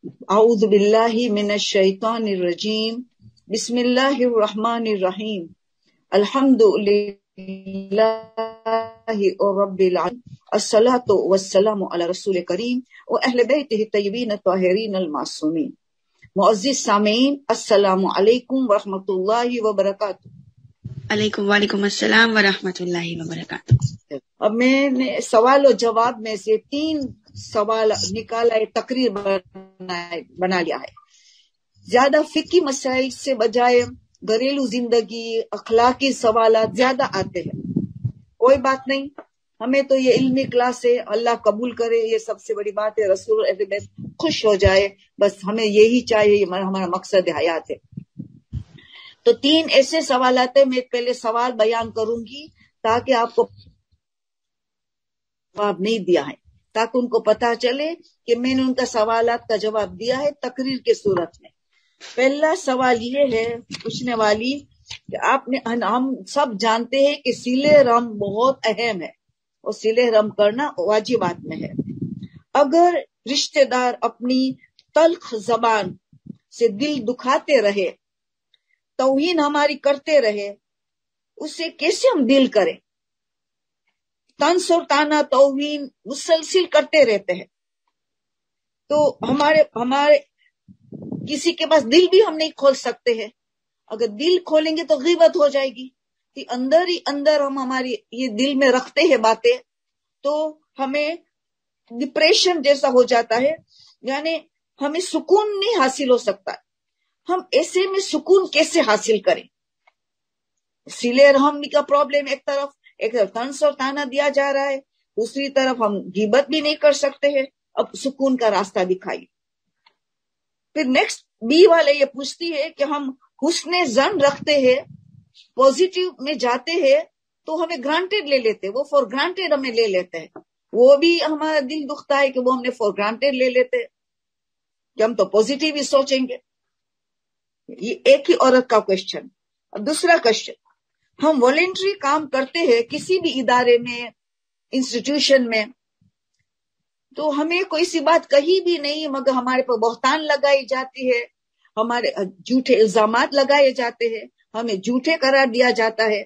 اعوذ باللہ من الشیطان الرجیم بسم اللہ الرحمن الرحیم الحمد للہ رب العالمین الصلاۃ والسلام علی رسول کریم و اہل بیتہ الطیبین الطاہرین المعصومین۔ معزز سامعین، السلام علیکم ورحمۃ اللہ وبرکاتہ۔ وعلیکم السلام ورحمۃ اللہ وبرکاتہ۔ اب میں نے سوال و جواب میں سے 3 سوال نکالا ہے، تقریر بنا لیا ہے۔ زیادہ فقہی مسائل سے بجائے گھریلو زندگی، اخلاقی سوالات زیادہ آتے ہیں۔ کوئی بات نہیں، ہمیں تو یہ علمی کلاس ہے، اللہ قبول کرے، یہ سب سے بڑی بات ہے۔ رسول اہل بیت خوش ہو جائے، بس ہمیں یہی چاہیے، یہ ہمارا مقصد حیات ہے۔ تو 3 ایسے سوالات ہیں، میں پہلے سوال بیان کروں گی تاکہ آپ کو جواب نہیں دیا ہے، تاکہ ان کو پتا چلے کہ میں نے ان کا سوالات کا جواب دیا ہے تقریر کے صورت میں۔ پہلا سوال یہ ہے پوچھنے والی کہ ہم سب جانتے ہیں کہ صلہ رحم بہت اہم ہے اور صلہ رحم کرنا واجبات میں ہے۔ اگر رشتہ دار اپنی تلخ زبان سے دل دکھاتے رہے، توہین ہماری کرتے رہے، اسے کیسے ہم دل کریں؟ طنز اور طعنہ توہین مسلسل کرتے رہتے ہیں، تو ہمارے کسی کے پاس دل بھی ہم نہیں کھول سکتے ہیں۔ اگر دل کھولیں گے تو غیبت ہو جائے گی، کہ اندر ہی اندر ہم ہماری یہ دل میں رکھتے ہیں باتیں، تو ہمیں ڈپریشن جیسا ہو جاتا ہے، یعنی ہمیں سکون نہیں حاصل ہو سکتا۔ ہم ایسے میں سکون کیسے حاصل کریں؟ صلہ رحم کا پرابلم ایک طرف طنز اور طعنہ دیا جا رہا ہے، دوسری طرف ہم غیبت بھی نہیں کر سکتے ہیں۔ اب سکون کا راستہ دکھائیے۔ پھر نیکسٹ بی والے یہ پوچھتی ہے کہ ہم حسن ظن رکھتے ہیں، پوزیٹیو میں جاتے ہیں، تو ہمیں گرانٹیڈ لے لیتے، وہ فور گرانٹیڈ ہمیں لے لیتے ہیں، وہ بھی ہمارا دل دکھتا ہے کہ وہ ہم نے فور گرانٹیڈ لے لیتے ہیں کہ ہم تو پوزیٹیو ہی سوچیں گے۔ یہ ایک ہی عورت کا کوشچن۔ اب دوسرا کوشچن، ہم والنٹری کام کرتے ہیں کسی بھی ادارے میں، انسٹیٹیوشن میں، تو ہمیں کوئی سی بات کہی بھی نہیں مگر ہمارے پر بہتان لگائی جاتی ہے، ہمارے جھوٹے الزامات لگائے جاتے ہیں، ہمیں جھوٹے قرار دیا جاتا ہے۔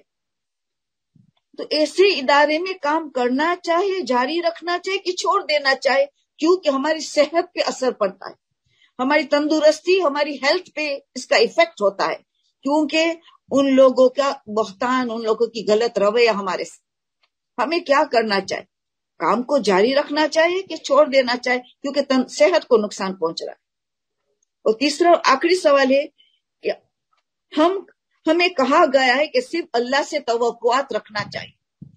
تو ایسے ادارے میں کام کرنا چاہے، جاری رکھنا چاہے کہ چھوڑ دینا چاہے، کیونکہ ہماری صحت پہ اثر پڑتا ہے، ہماری تندرستی، ہماری ہیلتھ پہ اس کا ایفیکٹ ہوتا ہے، کیونکہ ان لوگوں کا بہتان، ان لوگوں کی غلط رویہ ہمارے سے۔ ہمیں کیا کرنا چاہیے؟ کام کو جاری رکھنا چاہیے کہ چھوڑ دینا چاہیے، کیونکہ صحت کو نقصان پہنچ رہا ہے۔ اور تیسرا آخری سوال ہے کہ ہمیں کہا گیا ہے کہ صرف اللہ سے توقعات رکھنا چاہیے۔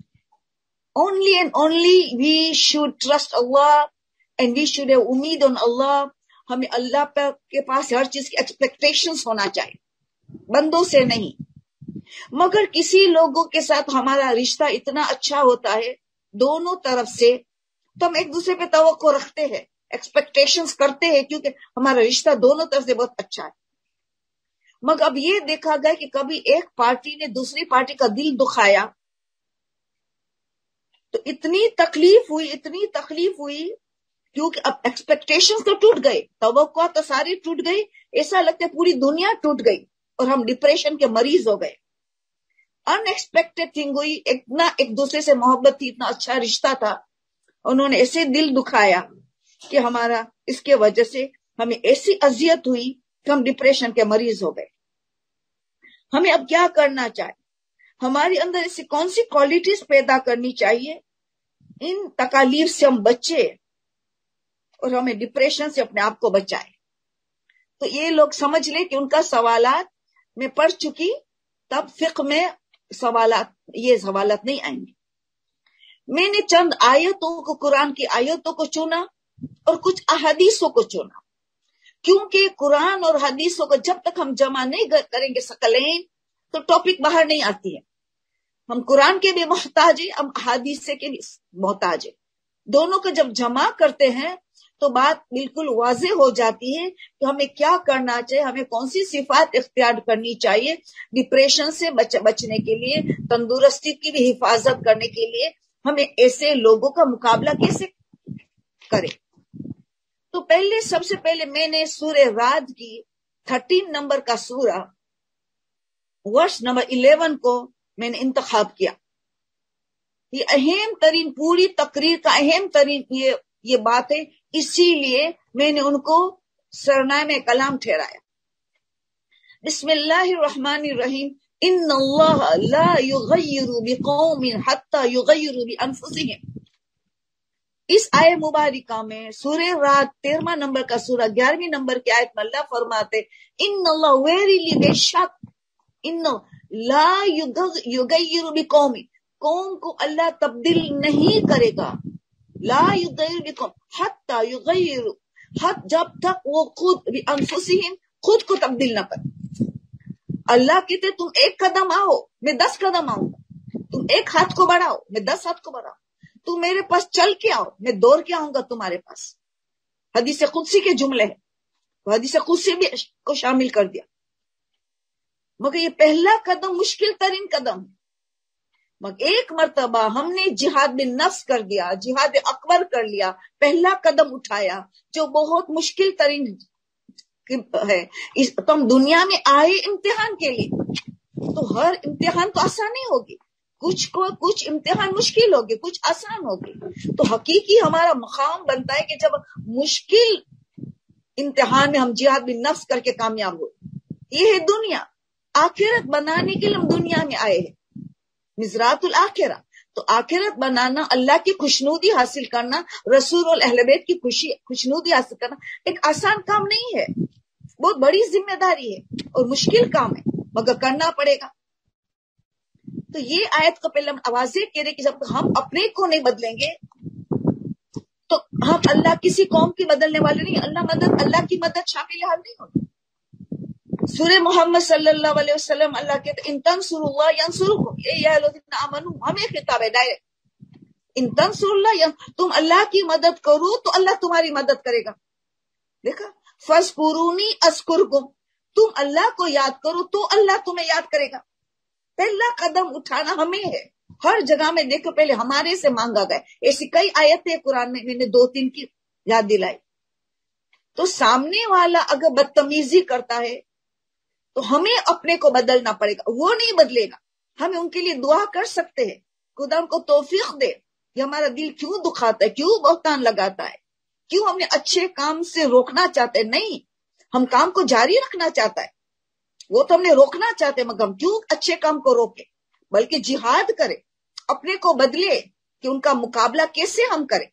Only and only we should trust Allah and we should have امید on Allah۔ ہمیں اللہ کے پاس ہر چیز کی ایکسپیکٹیشنز ہونا چاہیے، بندوں سے نہیں۔ مگر کسی لوگوں کے ساتھ ہمارا رشتہ اتنا اچھا ہوتا ہے دونوں طرف سے، تو ہم ایک دوسرے پہ توقع رکھتے ہیں، ایکسپیکٹیشنز کرتے ہیں، کیونکہ ہمارا رشتہ دونوں طرف سے بہت اچھا ہے۔ مگر اب یہ دیکھا گیا کہ کبھی ایک پارٹی نے دوسری پارٹی کا دل دکھایا تو اتنی تکلیف ہوئی، کیونکہ اب ایکسپیکٹیشنز تو ٹوٹ گئے، توقع تو ساری ٹوٹ گئی، ایسا لگتا ہے پوری دنیا ٹوٹ گئی اور ہم ڈپریشن کے مریض ہو گئے۔ ان ایکسپیکٹڈ تھنگ ہوئی، اتنا ایک دوسرے سے محبت تھی، اتنا اچھا رشتہ تھا، انہوں نے ایسے دل دکھایا کہ ہمارا اس کے وجہ سے ہمیں ایسی اذیت ہوئی کہ ہم ڈپریشن کے مریض ہو گئے۔ ہمیں اب کیا کرنا چاہیے؟ ہمارے اندر ایسی کون سی کوالٹیز پیدا کرنی چاہیے ان تکالیف سے ہم بچے اور ہمیں ڈپریشن سے اپنے آپ کو بچائے؟ تو یہ لوگ سمجھ لیں کہ ان کا سوالات میں پڑھ چکی، تب فقہ میں یہ سوالات نہیں آئیں گے۔ میں نے چند آیتوں کو، قرآن کی آیتوں کو چنا اور کچھ احادیثوں کو چنا، کیونکہ قرآن اور حدیثوں کو جب تک ہم جمع نہیں کریں گے ثقلین، تو ٹاپک باہر نہیں آتی ہے۔ ہم قرآن کے بھی محتاج ہیں، ہم احادیث کے بھی محتاج ہیں، دونوں کو جب جمع کرتے ہیں تو بات بالکل واضح ہو جاتی ہے کہ ہمیں کیا کرنا چاہیے، ہمیں کون سی صفات اختیار کرنی چاہیے ڈپریشن سے بچنے کے لیے، تندرستی کی بھی حفاظت کرنے کے لیے، ہمیں ایسے لوگوں کا مقابلہ کیسے کریں۔ تو پہلے سب سے پہلے میں نے سورہ رعد کی 13 نمبر کا سورہ ورس نمبر 11 کو میں نے انتخاب کیا. یہ اہم ترین پوری تقریر کا اہم ترین یہ بات ہے، اسی لیے میں نے ان کو سرنامے کلام ٹھہرایا. بسم اللہ الرحمن الرحیم. ان اللہ لا یغیر بقوم حتی یغیروا بانفسہم. اس آیت مبارکہ میں سورہ رعد 13 نمبر کا سورہ 11 نمبر کی آیت میں اللہ فرماتے ان اللہ ویریلی بے شک ان لا یغیر بقوم، قوم کو اللہ تبدیل نہیں کرے گا. لا یغیر بقوم حتی یغیر، جب تک وہ خود بانفسہم خود کو تبدیل نہ کرے. اللہ کہتے تم ایک قدم آؤ میں 10 قدم آؤں گا، تم ایک ہاتھ کو بڑھاؤ میں 10 ہاتھ کو بڑھاؤں، تم میرے پاس چل کے آؤ میں دوڑ کے آؤں گا تمہارے پاس. حدیث قدسی کے جملے ہیں، تو حدیث قدسی بھی کو شامل کر دیا. مگر یہ پہلا قدم مشکل ترین قدم ہے. مگر ایک مرتبہ ہم نے جہاد بن نفس کر دیا، جہاد اکبر کر لیا، پہلا قدم اٹھایا جو بہت مشکل ترین ہے. تو ہم دنیا میں آئے امتحان کے لیے، تو ہر امتحان تو آسان نہیں ہوگی، کچھ امتحان مشکل ہوگی، کچھ آسان ہوگی. تو حقیقی ہمارا مقام بنتا ہے کہ جب مشکل امتحان میں ہم جہاد بن نفس کر کے کامیاب ہو. یہ ہے دنیا، آخرت بنانے کے لیے ہم دنیا میں آئے ہیں. مزرات الآخرہ، تو آخرت بنانا، اللہ کی خوشنودی حاصل کرنا، رسول اور اہل بیت کی خوشنودی حاصل کرنا ایک آسان کام نہیں ہے، بہت بڑی ذمہ داری ہے اور مشکل کام ہے، مگر کرنا پڑے گا. تو یہ آیت کو پہلے ہم آوازیں کہہ رہے کہ جب ہم اپنے کو نہیں بدلیں گے تو ہم اللہ کسی قوم کی بدلنے والے نہیں. اللہ کی مدد شامل حال نہیں ہوگی. سورہ محمد صلی اللہ علیہ وسلم اللہ کہتے ان تنصروا اللہ ینصرکم، یا الذین آمنوا، ہمیں خطاب ہے ڈائریکٹ. ان تنصروا اللہ، تم اللہ کی مدد کرو تو اللہ تمہاری مدد کرے گا. دیکھا، فاذکرونی اذکرکم، تم اللہ کو یاد کرو تو اللہ تمہیں یاد کرے گا. پہلا قدم اٹھانا ہمیں ہے. ہر جگہ میں دیکھو پہلے ہمارے سے مانگا گیا. ایسی کئی آیتیں قرآن میں نے 2-3 کی یاد دلائی. تو سامنے والا اگر بدتمیزی کرتا ہے تو ہمیں اپنے کو بدلنا پڑے گا، وہ نہیں بدلے گا. ہم ان کے لیے دعا کر سکتے ہیں، خدا ان کو توفیق دے. یہ ہمارا دل کیوں دکھاتا ہے، کیوں بہتان لگاتا ہے، کیوں ہم نے اچھے کام سے روکنا چاہتے ہیں. نہیں، ہم کام کو جاری رکھنا چاہتا ہے، وہ تو ہم نے روکنا چاہتے، مگر ہم کیوں اچھے کام کو روکے، بلکہ جہاد کرے، اپنے کو بدلے کہ ان کا مقابلہ کیسے ہم کریں.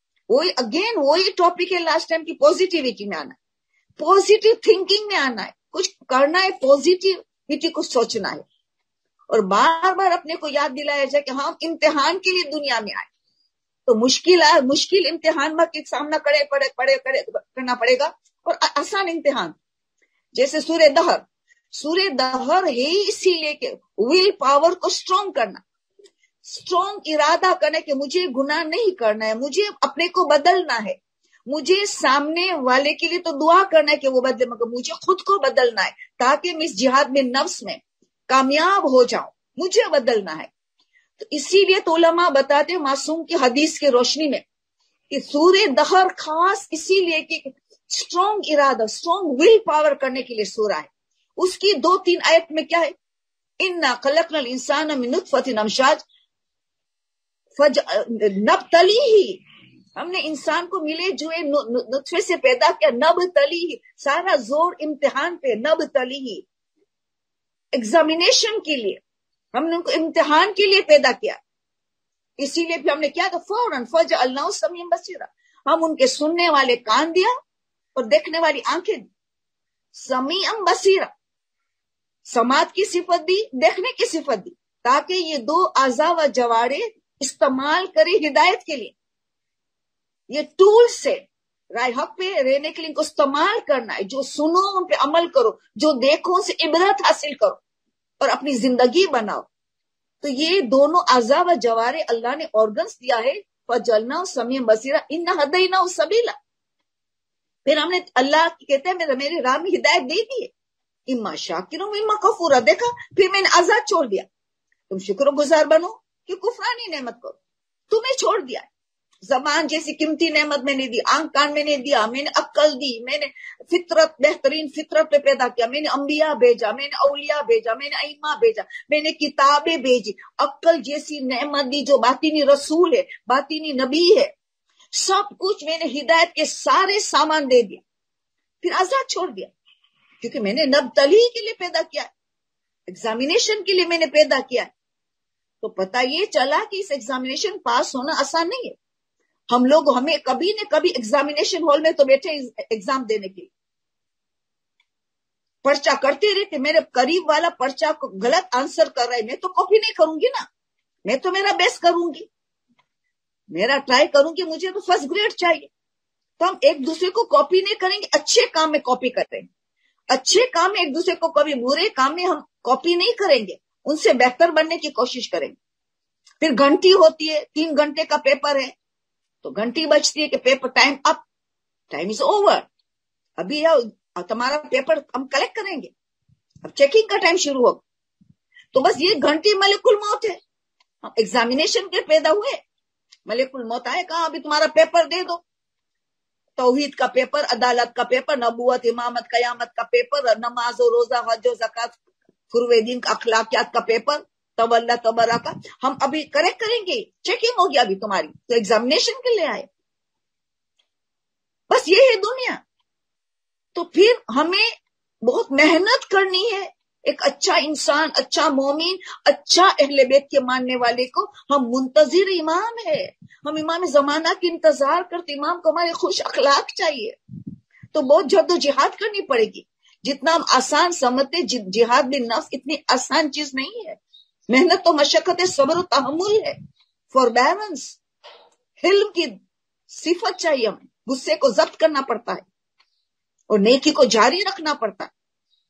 وہی ٹاپک ہے لاسٹ ٹائم کی، پوزیٹیوٹی میں آنا ہے، پوزیٹیو تھنکنگ میں آنا ہے، کچھ کرنا ہے، پوزیٹیوٹی کو سوچنا ہے. اور بار بار اپنے کو یاد دلایا جائے کہ ہم امتحان کے لیے دنیا میں آئے. تو مشکل امتحان کا سامنا کرنا پڑے گا، اور آسان امتحان جیسے سورہ دہر ہے اسی لیے کہ ول پاور کو اسٹرانگ کرنا، اسٹرانگ ارادہ کرنا کہ مجھے گناہ نہیں کرنا ہے، مجھے اپنے کو بدلنا ہے. مجھے سامنے والے کے لیے تو دعا کرنا ہے کہ وہ بدلے، مگر مجھے خود کو بدلنا ہے تاکہ میں اس جہاد میں نفس میں کامیاب ہو جاؤں. مجھے بدلنا ہے. تو اسی لیے تو علماء بتاتے ہیں معصوم کی حدیث کی روشنی میں کہ سورہ دہر خاص اسی لیے کہ اسٹرانگ ارادہ، اسٹرانگ ول پاور کرنے کے لیے سورہ ہے. اس کی 2-3 آیت میں کیا ہے، انا خلقنا الانسان من نطفۃ امشاج نبتلیہ، ہم نے انسان کو ملے جو نطفے سے پیدا کیا، نبتلیہ، سارا زور امتحان پہ، نبتلیہ، ایگزامینیشن کے لیے، ہم نے ان کو امتحان کے لیے پیدا کیا. اسی لیے پھر ہم نے کیا کہ فوراً فجعلناہ سمیعا بصیرا، ہم ان کے سننے والے کان دیا اور دیکھنے والی آنکھیں دی. سمیعا بصیرا، سماعت کی صفت دی، دیکھنے کی صفت دی، تاکہ یہ 2 اعضاء و جوارے استعمال کرے ہدایت کے لیے. یہ ٹول سے رائے حق پہ رہنے کے لیے ان کو استعمال کرنا ہے. جو سنو ان پہ عمل کرو، جو دیکھو ان سے عبرت حاصل کرو اور اپنی زندگی بناؤ. تو یہ دونوں اعضاء و جوارے اللہ نے آرگنز دیا ہے. فجعلناہ سمیعا بصیرا انا ہدیناہ السبیل، پھر ہم نے اللہ کہتے ہیں میرے راہ میں ہدایت دے دی ہے، اما شاکرا اما کفورا. دیکھا، پھر میں نے آزاد چھوڑ دیا، تم شکر گزار بنو کہ کفرانی نعمت کرو، تمہیں چھوڑ دیا. زبان جیسی قیمتی نعمت میں نے دی، آنکھ کان میں نے دیا، میں نے عقل دی، میں نے فطرت، بہترین فطرت پہ پیدا کیا، میں نے انبیاء بھیجا، میں نے اولیاء بھیجا، میں نے ائمہ بھیجا، میں نے کتابیں بھیجی، عقل جیسی نعمت دی جو باطنی رسول ہے، باطنی نبی ہے، سب کچھ میں نے ہدایت کے سارے سامان دے دیا، پھر آزاد چھوڑ دیا، کیونکہ میں نے نبتلی کے لیے پیدا کیا ہے، ایگزامینیشن کے لیے میں نے پیدا کیا ہے۔ تو پتہ یہ چلا کہ اس ایگزامینیشن پاس ہونا آسان نہیں ہے۔ ہم لوگ ہمیں کبھی نہ کبھی ایگزامینیشن ہال میں تو بیٹھے ایگزام دینے کے لیے، پرچہ کرتے رہتے، میرے قریب والا پرچہ کو غلط آنسر کر رہا ہے، میں تو کاپی نہیں کروں گی نا، میں تو میرا بیسٹ کروں گی، میرا ٹرائی کروں گی، مجھے تو فرسٹ گریڈ چاہیے۔ تو ہم ایک دوسرے کو کاپی نہیں کریں گے، اچھے کام میں کاپی کرتے ہیں، اچھے کام میں ایک دوسرے کو کبھی، برے کام میں ہم کاپی نہیں کریں گے، ان سے بہتر بننے کی کوشش کریں گے۔ پھر گھنٹی ہوتی ہے، 3 گھنٹے کا پیپر ہے، تو گھنٹی بجتی ہے کہ paper time up, time is over, ابھی تمہارا پیپر ہم کلیکٹ کریں گے، اب چیکنگ کا ٹائم شروع ہوگا۔ تو بس یہ گھنٹی ملک الموت ہے، ہم ایگزامینیشن کے پیدا ہوئے، ملک الموت آئے کہا ابھی تمہارا پیپر دے دو، توحید کا پیپر، عدالت کا پیپر، نبوت، امامت، قیامت کا پیپر، نماز و روزہ، حج و زکات، فروع دین کا، اخلاقیات کا پیپر، تولا تبرا کا، ہم ابھی کریکٹ کریں گے، چیکنگ ہوگی ابھی تمہاری، تو ایگزامینیشن کے لیے آئے، بس یہ ہے دنیا۔ تو پھر ہمیں بہت محنت کرنی ہے، ایک اچھا انسان، اچھا مومن، اچھا اہل بیت کے ماننے والے کو ہم منتظر امام ہے، ہم امام زمانہ کی انتظار کرتے، امام کو ہمارے خوش اخلاق چاہیے، تو بہت جد و جہاد کرنی پڑے گی۔ جتنا ہم آسان سمجھتے، جہاد بالنفس اتنی آسان چیز نہیں ہے، محنت و مشقت ہے، صبر و تحمل ہے، فوربیرنس، حلم کی صفت چاہیے، ہمیں غصے کو ضبط کرنا پڑتا ہے اور نیکی کو جاری رکھنا پڑتا ہے۔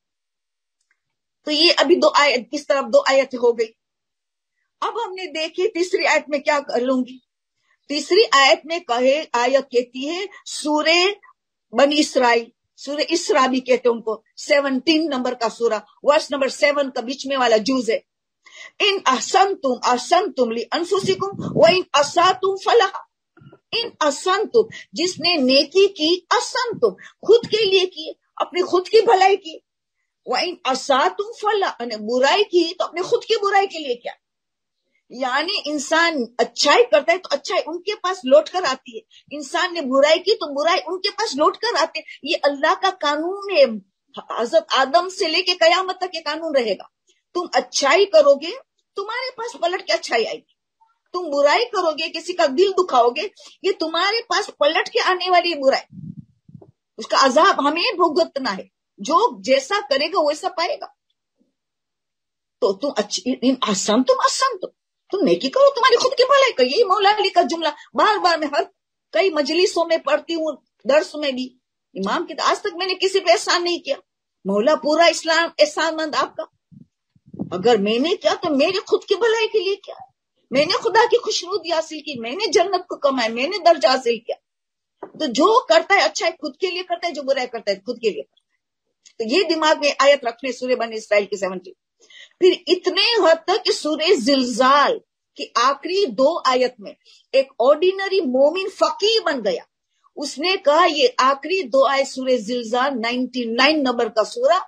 تو یہ ابھی 2 آیت، اس طرف 2 آیت ہو گئی۔ اب ہم نے دیکھی تیسری آیت میں کیا کر لوں گی، تیسری آیت میں آیت کہتی ہے سورہ بنی اسرائیل، سورہ اسرا بھی کہتے ہیں ان کو، 17 نمبر کا سورہ، ورس نمبر 7 کا بیچ میں والا جز ہے، ان احسنتم احسنتم لانفسکم وان اسأتم فلہا، ان احسنتم، جس نے نیکی کی، احسنتم، خود کے لیے کی، اپنی خود کی بھلائی کی، وان اسأتم فلہا، برائی کی تو اپنے خود کی برائی کے لیے کیا، یعنی انسان اچھائی کرتا ہے تو اچھائی ان کے پاس لوٹ کر آتی ہے، انسان نے برائی کی تو برائی ان کے پاس لوٹ کر آتی ہے، یہ اللہ کا قانون ہے، حضرت آدم سے لے کے قیامت تک یہ قانون رہے گا، تم اچھائی کرو گے تمہارے پاس پلٹ کے اچھائی آئے گی، تم برائی کرو گے کسی کا دل دکھاؤ گے، یہ تمہارے پاس پلٹ کے آنے والی برائی، اس کا عذاب ہمیں بھگتنا ہے، جو جیسا کرے گا ویسا پائے گا۔ تو تم احسن تم نیکی کرو، تمہاری خود کی بھلائی کرو، یہی مولا علی کا جملہ بار بار میں ہر کئی مجلسوں میں پڑھتی ہوں، درس میں بھی، امام کی آج تک میں نے کسی پہ احسان نہیں کیا، مولا پورا اسلام احسان مند آپ کا، اگر میں نے کیا تو میرے خود کی بھلائی کے لیے کیا، میں نے خدا کی خوشنودی حاصل کی، میں نے جنت کو کمایا، میں نے درجہ حاصل کیا، تو جو کرتا ہے اچھا ہے خود کے لیے کرتا ہے، جو برا کرتا ہے خود کے لیے کرتا ہے۔ تو یہ دماغ میں آیت رکھنے سورہ بنی اسرائیل کی 70۔ پھر اتنے حد تک کہ سورہ زلزال کی آخری 2 آیت میں ایک آرڈینری مومن فقیہ بن گیا، اس نے کہا یہ آخری 2 آیت سورہ زلزال 99 نمبر کا سورہ،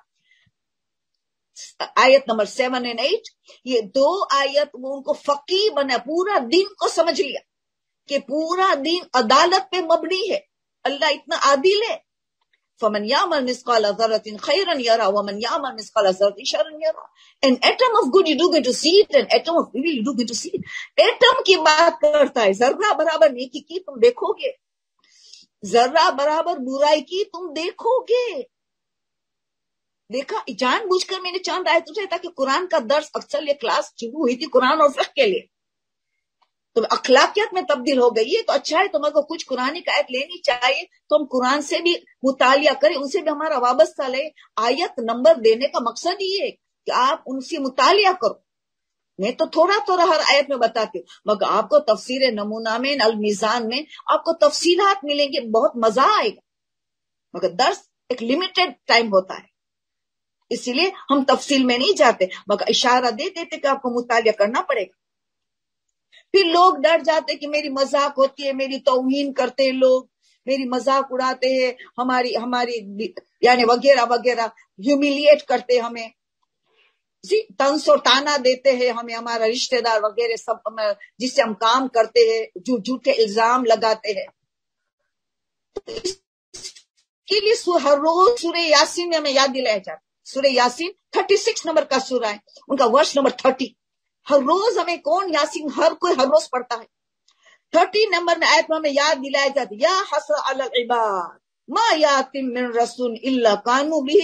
آیت نمبر 7 اور 8، یہ 2 آیت وہ ان کو فقیہ بنا، پورا دین کو سمجھ لیا کہ پورا دین عدالت پہ مبنی ہے، اللہ اتنا عادل ہے، فَمَنْ يَعْمَلْ مِثْقَالَ ذَرَّةٍ خَيْرًا يَرَهُ وَمَنْ يَعْمَلْ مِثْقَالَ ذَرَّةٍ شَرًّا يَرَهُ۔ An atom of good you do going to see it, an atom of evil you do going to see it۔ Atom کی بات کرتا ہے، ذرہ برابر نیکی کی تم دیکھو گے، ذرہ برابر برائی کی تم دیکھو گے۔ دیکھا، جان بوجھ کر میں نے چاند آیت اٹھائی تاکہ قرآن کا درس، اکثر یہ کلاس شروع ہوئی تھی قرآن اور فقہ کے لیے، تو اخلاقیات میں تبدیل ہو گئی ہے، تو اچھا ہے تمہیں کو کچھ قرآن کی آیت لینی چاہیے تو ہم قرآن سے بھی مطالعہ کریں، ان سے بھی ہمارا وابستہ لے۔ آیت نمبر دینے کا مقصد یہ ہے کہ آپ ان سے مطالعہ کرو، میں تو تھوڑا تھوڑا ہر آیت میں بتاتی ہوں، مگر آپ کو تفسیر نمونہ میں، المیزان میں آپ کو تفصیلات ملیں گے، بہت مزہ آئے گا، مگر درس ایک لمیٹڈ ٹائم ہوتا ہے، اسی لیے ہم تفصیل میں نہیں جاتے، مگر اشارہ دے دیتے کہ آپ کو مطالعہ کرنا پڑے گا۔ پھر لوگ ڈر جاتے کہ میری مذاق ہوتی ہے، میری توہین کرتے ہیں لوگ، میری مذاق اڑاتے ہیں، ہماری یعنی وغیرہ وغیرہ، ہیومیلیٹ کرتے ہمیں، طنز اور تانا دیتے ہیں ہمیں، ہمارا رشتہ دار وغیرہ سب جس سے ہم کام کرتے ہیں، جو جھوٹے الزام لگاتے ہیں. اس کے لیے ہر روز سورہ یاسین میں ہمیں یاد دلایا جاتا. سورہ یاسین 36 نمبر کا سورہ ہے، ان کا ورس نمبر 30. ہر روز ہمیں کون یاسین ہر کوئی ہر روز پڑھتا ہے. 30 نمبر میں آیت میں ہمیں یاد دلایا جاتا ہے، یا حسرۃ علی العباد ما یاتم من رسول الا کانوا بہ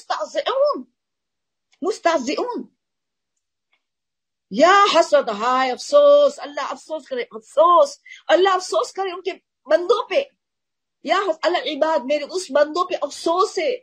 مستہزئون. یا حسرت، ہائے افسوس، اللہ افسوس کرے، افسوس، اللہ افسوس کرے ان کے بندوں پہ. یا العباد، میرے اس بندوں پہ افسوس ہے.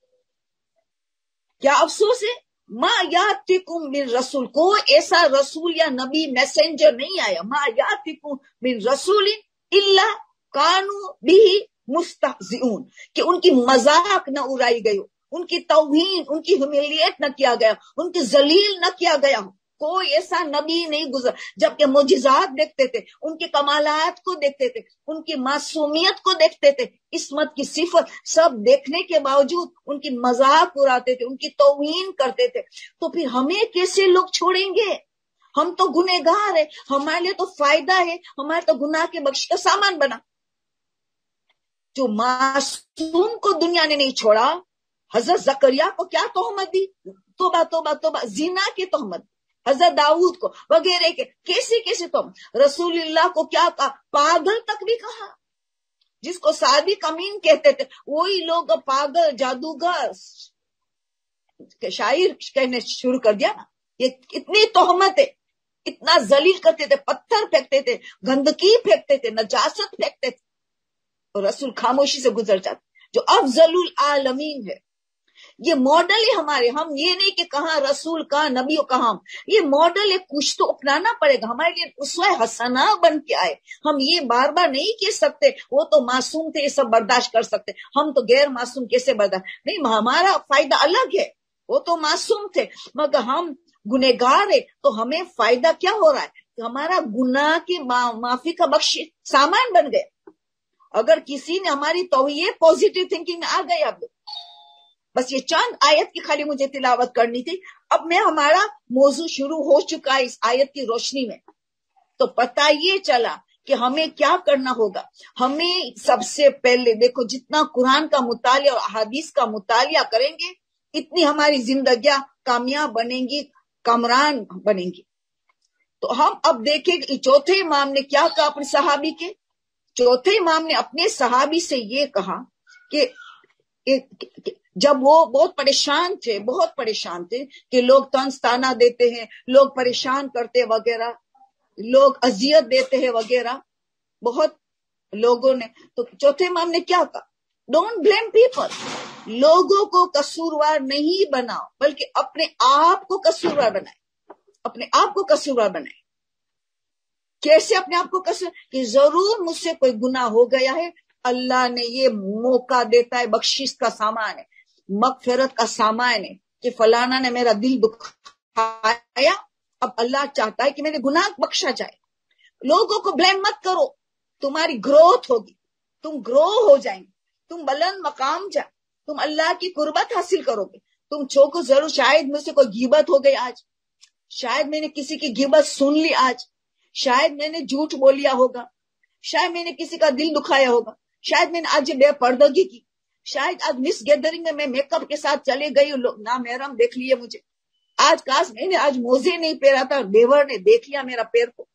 کیا افسوس ہے؟ ما یاتکم من رسول، کوئی ایسا رسول یا نبی میسنجر نہیں آیا، ما یاتکم من رسول الا کانوا بہ مستہزئون، کہ ان کی مذاق نہ اڑائی گئی ہو، ان کی توہین، ان کی ہیومیلیٹ نہ کیا گیا، ان کی ذلیل نہ کیا گیا ہو. کوئی ایسا نبی نہیں گزر، جبکہ معجزات دیکھتے تھے، ان کے کمالات کو دیکھتے تھے، ان کی معصومیت کو دیکھتے تھے، عصمت کی صفت سب دیکھنے کے باوجود ان کی مذاق اڑاتے تھے، ان کی توہین کرتے تھے. تو پھر ہمیں کیسے لوگ چھوڑیں گے؟ ہم تو گنہگار ہیں، ہمارے لیے تو فائدہ ہے، ہمارے تو گناہ کے بخش کا سامان بنا. جو معصوم کو دنیا نے نہیں چھوڑا، حضرت زکریا کو کیا تہمت دی، توبہ توبہ توبہ، زنا کی تہمت، حضرت داؤد کو وغیرہ کے کیسے تہمت. رسول اللہ کو کیا کہا، پاگل تک بھی کہا. جس کو صادق امین کہتے تھے وہی لوگ پاگل، جادوگر، شاعر کہنے شروع کر دیا نا. یہ اتنی تہمت ہے، اتنا ذلیل کرتے تھے، پتھر پھینکتے تھے، گندگی پھینکتے تھے، نجاست پھینکتے تھے، اور رسول خاموشی سے گزر جاتے، جو افضل العالمین ہے. یہ ماڈل ہے ہمارے. ہم یہ نہیں کہ کہاں رسول کہاں نبی کہاں، یہ ماڈل ہے، کچھ تو اپنانا پڑے گا، ہمارے لیے اسوہ حسنہ بن کے آئے. ہم یہ بار بار نہیں کہہ سکتے وہ تو معصوم تھے، یہ سب برداشت کر سکتے، ہم تو غیر معصوم کیسے برداشت نہیں. ہمارا فائدہ الگ ہے، وہ تو معصوم تھے، مگر ہم گنہگار ہے، تو ہمیں فائدہ کیا ہو رہا ہے کہ ہمارا گناہ کی معافی کا بخش سامان بن گیا. اگر کسی نے ہماری توہین پازیٹیو تھنکنگ میں آ گئے. اب بس یہ چند آیت کی خالی مجھے تلاوت کرنی تھی. اب میں ہمارا موضوع شروع ہو چکا ہے اس آیت کی روشنی میں. تو پتہ یہ چلا کہ ہمیں کیا کرنا ہوگا. ہمیں سب سے پہلے دیکھو، جتنا قرآن کا مطالعہ اور احادیث کا مطالعہ کریں گے اتنی ہماری زندگیاں کامیاب بنیں گی، کامران بنیں گی. تو ہم اب دیکھیں کہ چوتھے امام نے کیا کہا اپنے صحابی کے. چوتھے امام نے اپنے صحابی سے یہ کہا کہ جب وہ بہت پریشان تھے کہ لوگ طنز تانا دیتے ہیں، لوگ پریشان کرتے وغیرہ، لوگ اذیت دیتے ہیں وغیرہ، بہت لوگوں نے. تو چوتھے امام نے کیا کہا، ڈونٹ بلیم پیپل، لوگوں کو قصوروار نہیں بناؤ بلکہ اپنے آپ کو قصوروار بنائے. اپنے آپ کو قصوروار بنائے. کیسے اپنے آپ کو قصور، کہ ضرور مجھ سے کوئی گناہ ہو گیا ہے، اللہ نے یہ موقع دیتا ہے، بخشش کا سامان ہے، مغفرت کا سامان ہے کہ فلانا نے میرا دل دکھایا، اب اللہ چاہتا ہے کہ میرے گناہ بخشا جائے. لوگوں کو بلیم مت کرو، تمہاری گروتھ ہوگی، تم گرو ہو جائیں گے، تم بلند مقام جائیں، تم اللہ کی قربت حاصل کرو گے. تم چھوکو ضرور، شاید مجھ سے کوئی غیبت ہو گئی آج، شاید میں نے کسی کی غیبت سن لی آج، شاید میں نے جھوٹ بولیا ہوگا، شاید میں نے کسی کا دل دکھایا ہوگا، شاید میں نے آج بے پردگی کی، شاید آج مس گیدرنگ میں میک اپ کے ساتھ چلے گئی، لوگ نامحرم دیکھ لیے مجھے، آج کاش میں نے آج موزے نہیں پہنا تھا، دیور نے دیکھ لیا میرا پیر کو،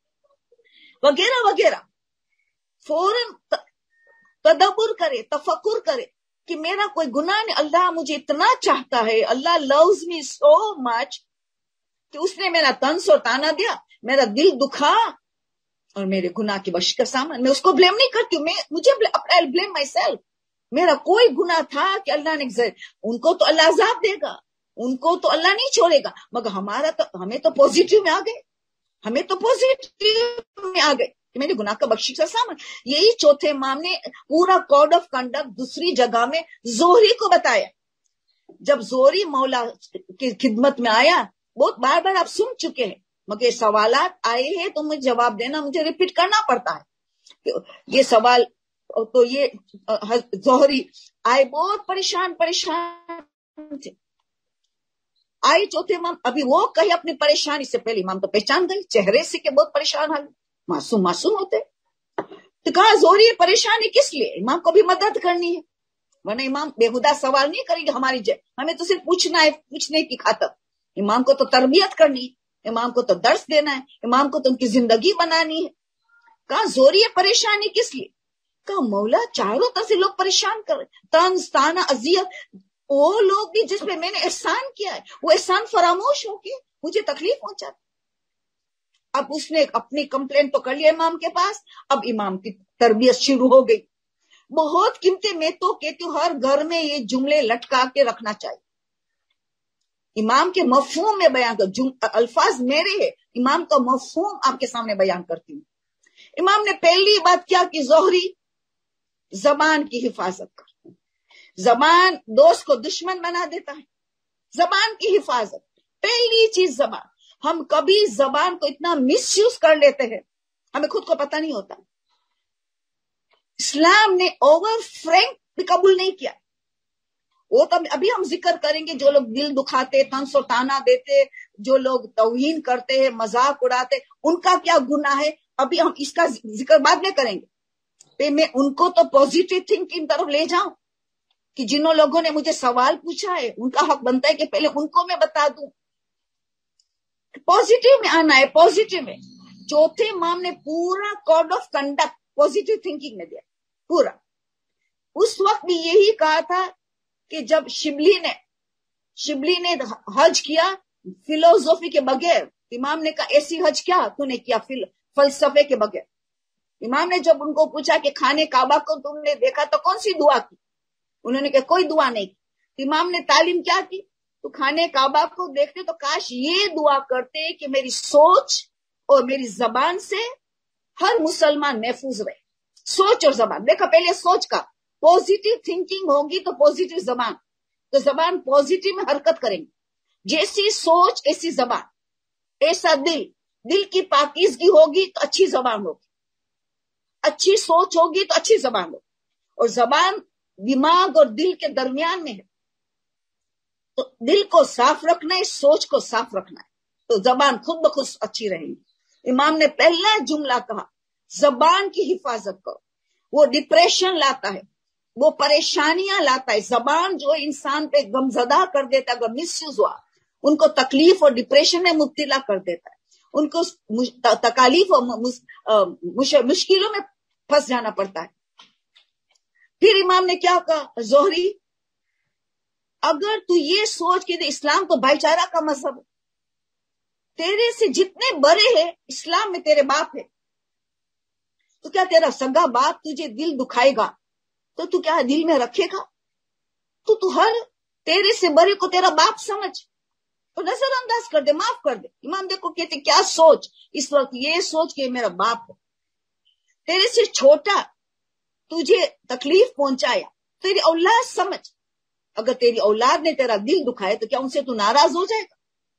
وغیرہ وغیرہ. فوراً تدبر کرے، تفکر کرے کہ میرا کوئی گناہ نہیں، اللہ مجھے اتنا چاہتا ہے، اللہ loves me so much کہ اس نے میرا طنز اور تانا دیا، میرا دل دکھا اور میرے گناہ کی بخشش کا سامان. میں اس کو بلیم نہیں کرتی ہوں، مجھے بلیم مائی سیلف. میرا کوئی گناہ تھا کہ اللہ نے ان کو تو اللہ عذاب دے گا، ان کو تو اللہ نہیں چھوڑے گا، مگر ہمیں تو پوزیٹیو میں آ گئے، ہمیں تو پوزیٹیو میں آ گئے کہ میرے گناہ کا بخشش کا سامان. یہی چوتھے امام نے پورا کوڈ آف کنڈکٹ دوسری جگہ میں زہری کو بتایا. جب زہری مولا کی خدمت میں آیا، بہت بار بار آپ سن چکے ہیں، مگر سوالات آئے ہیں تو مجھے جواب دینا، مجھے ریپیٹ کرنا پڑتا ہے. یہ سوال تو یہ زہری آئے بہت پریشان تھے. آئے چوتھے امام، ابھی وہ کہے اپنی پریشانی سے پہلے امام تو پہچان گئی چہرے سے کہ بہت پریشان حال، معصوم ہوتے. تو کہا زہری پریشانی کس لیے؟ امام کو بھی مدد کرنی ہے، ورنہ امام بےہودہ سوال نہیں کریں گے ہماری ہمیں تو صرف پوچھنا ہے، پوچھنے کی خاطر. امام کو تو تربیت کرنی ہے، امام کو تو درس دینا ہے، امام کو تو ان کی زندگی بنانی ہے. کہا زہری پریشانی کس لیے؟ کہا مولا چاروں طرف سے لوگ پریشان کر رہے، طنز طعنہ اذیت، وہ لوگ بھی جس پہ میں نے احسان کیا ہے وہ احسان فراموش ہو کے مجھے تکلیف پہنچا. اب اس نے اپنی کمپلین تو کر لیا امام کے پاس. اب امام کی تربیت شروع ہو گئی. بہت قیمتی، میں تو کہتی ہوں ہر گھر میں یہ جملے لٹکا کے رکھنا چاہیے. امام کے مفہوم میں بیان کر، الفاظ میرے ہیں، امام کا مفہوم آپ کے سامنے بیان کرتی ہوں. امام نے پہلی بات کیا کہ زہری زبان کی حفاظت کر. زبان دوست کو دشمن بنا دیتا ہے. زبان کی حفاظت، پہلی چیز زبان. ہم کبھی زبان کو اتنا مس یوز کر لیتے ہیں ہمیں خود کو پتہ نہیں ہوتا. اسلام نے اوور فرینک بھی قبول نہیں کیا. وہ تو ابھی ہم ذکر کریں گے، جو لوگ دل دکھاتے، طنز و طعنہ دیتے، جو لوگ توہین کرتے ہیں، مذاق اڑاتے، ان کا کیا گناہ ہے، ابھی ہم اس کا ذکر بعد میں کریں گے. میں ان کو تو پوزیٹو تھنکنگ طرف لے جاؤں کہ جنہوں لوگوں نے مجھے سوال پوچھا ہے ان کا حق بنتا ہے کہ پہلے ان کو میں بتا دوں. پوزیٹو میں آنا ہے، پوزیٹو میں. چوتھے امام نے پورا code of conduct positive thinking میں دیا پورا. اس وقت بھی یہی کہا تھا کہ جب شبلی نے حج کیا فلسفے کے بغیر، امام نے کہا ایسی حج کیا تو نے کیا فلسفے کے بغیر. امام نے جب ان کو پوچھا کہ خانے کعبہ کو تم نے دیکھا تو کون سی دعا کی، انہوں نے کہا کوئی دعا نہیں کی. امام نے تعلیم کیا کی؟ تو خانے کعبہ کو دیکھتے تو کاش یہ دعا کرتے کہ میری سوچ اور میری زبان سے ہر مسلمان محفوظ رہے. سوچ اور زبان، دیکھا پہلے سوچ کا، پوزیٹو تھنکنگ ہوگی تو پوزیٹو زبان، تو زبان پوزیٹو میں حرکت کریں گے. جیسی سوچ ایسی زبان، ایسا دل کی پاکیزگی ہوگی تو اچھی زبان ہوگی، اچھی سوچ ہوگی تو اچھی زبان ہوگی. اور زبان دماغ اور دل کے درمیان میں ہے، تو دل کو صاف رکھنا ہے، سوچ کو صاف رکھنا ہے، تو زبان خود بخود اچھی رہے گی. امام نے پہلا جملہ کہا زبان کی حفاظت کرو. وہ ڈپریشن لاتا ہے، وہ پریشانیاں لاتا ہے. زبان جو انسان پہ غمزدہ کر دیتا ہے، اگر مس یوز ہوا ان کو تکلیف اور ڈپریشن میں مبتلا کر دیتا ہے، ان کو تکالیف اور مشکلوں میں پھنس جانا پڑتا ہے. پھر امام نے کیا کہا، زہری اگر تو یہ سوچ کے اسلام تو بھائی چارہ کا مذہب ہے، تیرے سے جتنے بڑے ہیں اسلام میں تیرے باپ ہے، تو کیا تیرا سگا باپ تجھے دل دکھائے گا تو کیا دل میں رکھے گا؟ تو ہر تیرے سے بڑے کو تیرا باپ سمجھ اور نظر انداز کر دے، معاف کر دے. امام دیکھو کہتے کیا سوچ اس وقت، یہ سوچ کہ میرا باپ ہے، تیرے سے چھوٹا تجھے تکلیف پہنچایا، تیری اولاد سمجھ. اگر تیری اولاد نے تیرا دل دکھایا تو کیا ان سے تو ناراض ہو جائے گا؟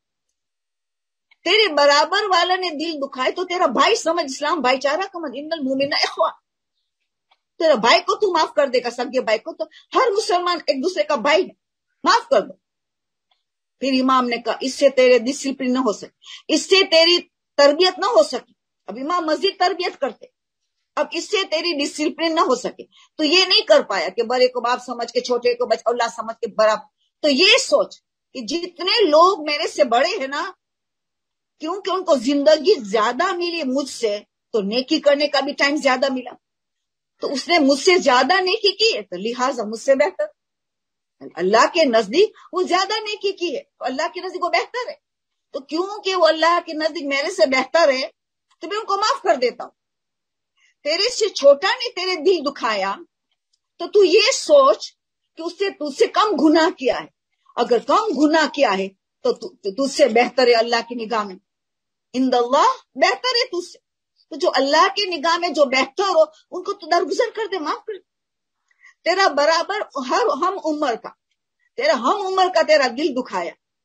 تیرے برابر والا نے دل دکھائے تو تیرا بھائی سمجھ. اسلام بھائی چارہ کا مت، ان المومنین اخوہ. تیرا بھائی کو تو معاف کر دے گا، سگے بھائی کو، تو ہر مسلمان ایک دوسرے کا بھائی ہے، معاف کر دو. پھر امام نے کہا اس سے تیرے ڈسپلن نہ ہو سکے، اس سے تیری تربیت نہ ہو سکی. اب امام مزید تربیت کرتے، اب اس سے تیری ڈسپلن نہ ہو سکے. تو یہ نہیں کر پایا کہ بڑے کو باپ سمجھ کے چھوٹے کو اولاد سمجھ کے بڑا. تو یہ سوچ کہ جتنے لوگ میرے سے بڑے ہیں نا، کیونکہ ان کو زندگی زیادہ ملی مجھ سے، تو نیکی کرنے کا بھی ٹائم زیادہ ملا، تو اس نے مجھ سے زیادہ نیکی کی ہے، تو لہٰذا مجھ سے بہتر اللہ کے نزدیک وہ زیادہ نیکی کی ہے، تو اللہ کے نزدیک وہ بہتر ہے. تو کیونکہ وہ اللہ کے نزدیک میرے سے بہتر ہے تو میں ان کو معاف کر دیتا ہوں. تیرے سے چھوٹا نے تیرے دل دکھایا تو تو یہ سوچ کہ اس سے تجھ سے کم گناہ کیا ہے. اگر کم گناہ کیا ہے تو تجھ سے بہتر ہے اللہ کی نگاہ میں. عند اللہ بہتر ہے تجھ سے. تو جو اللہ کی نگاہ میں جو بہتر ہو ان کو تو درگزر کر دے، معاف کر دے. تیرا برابر ہم عمر کا تیرا دل دکھایا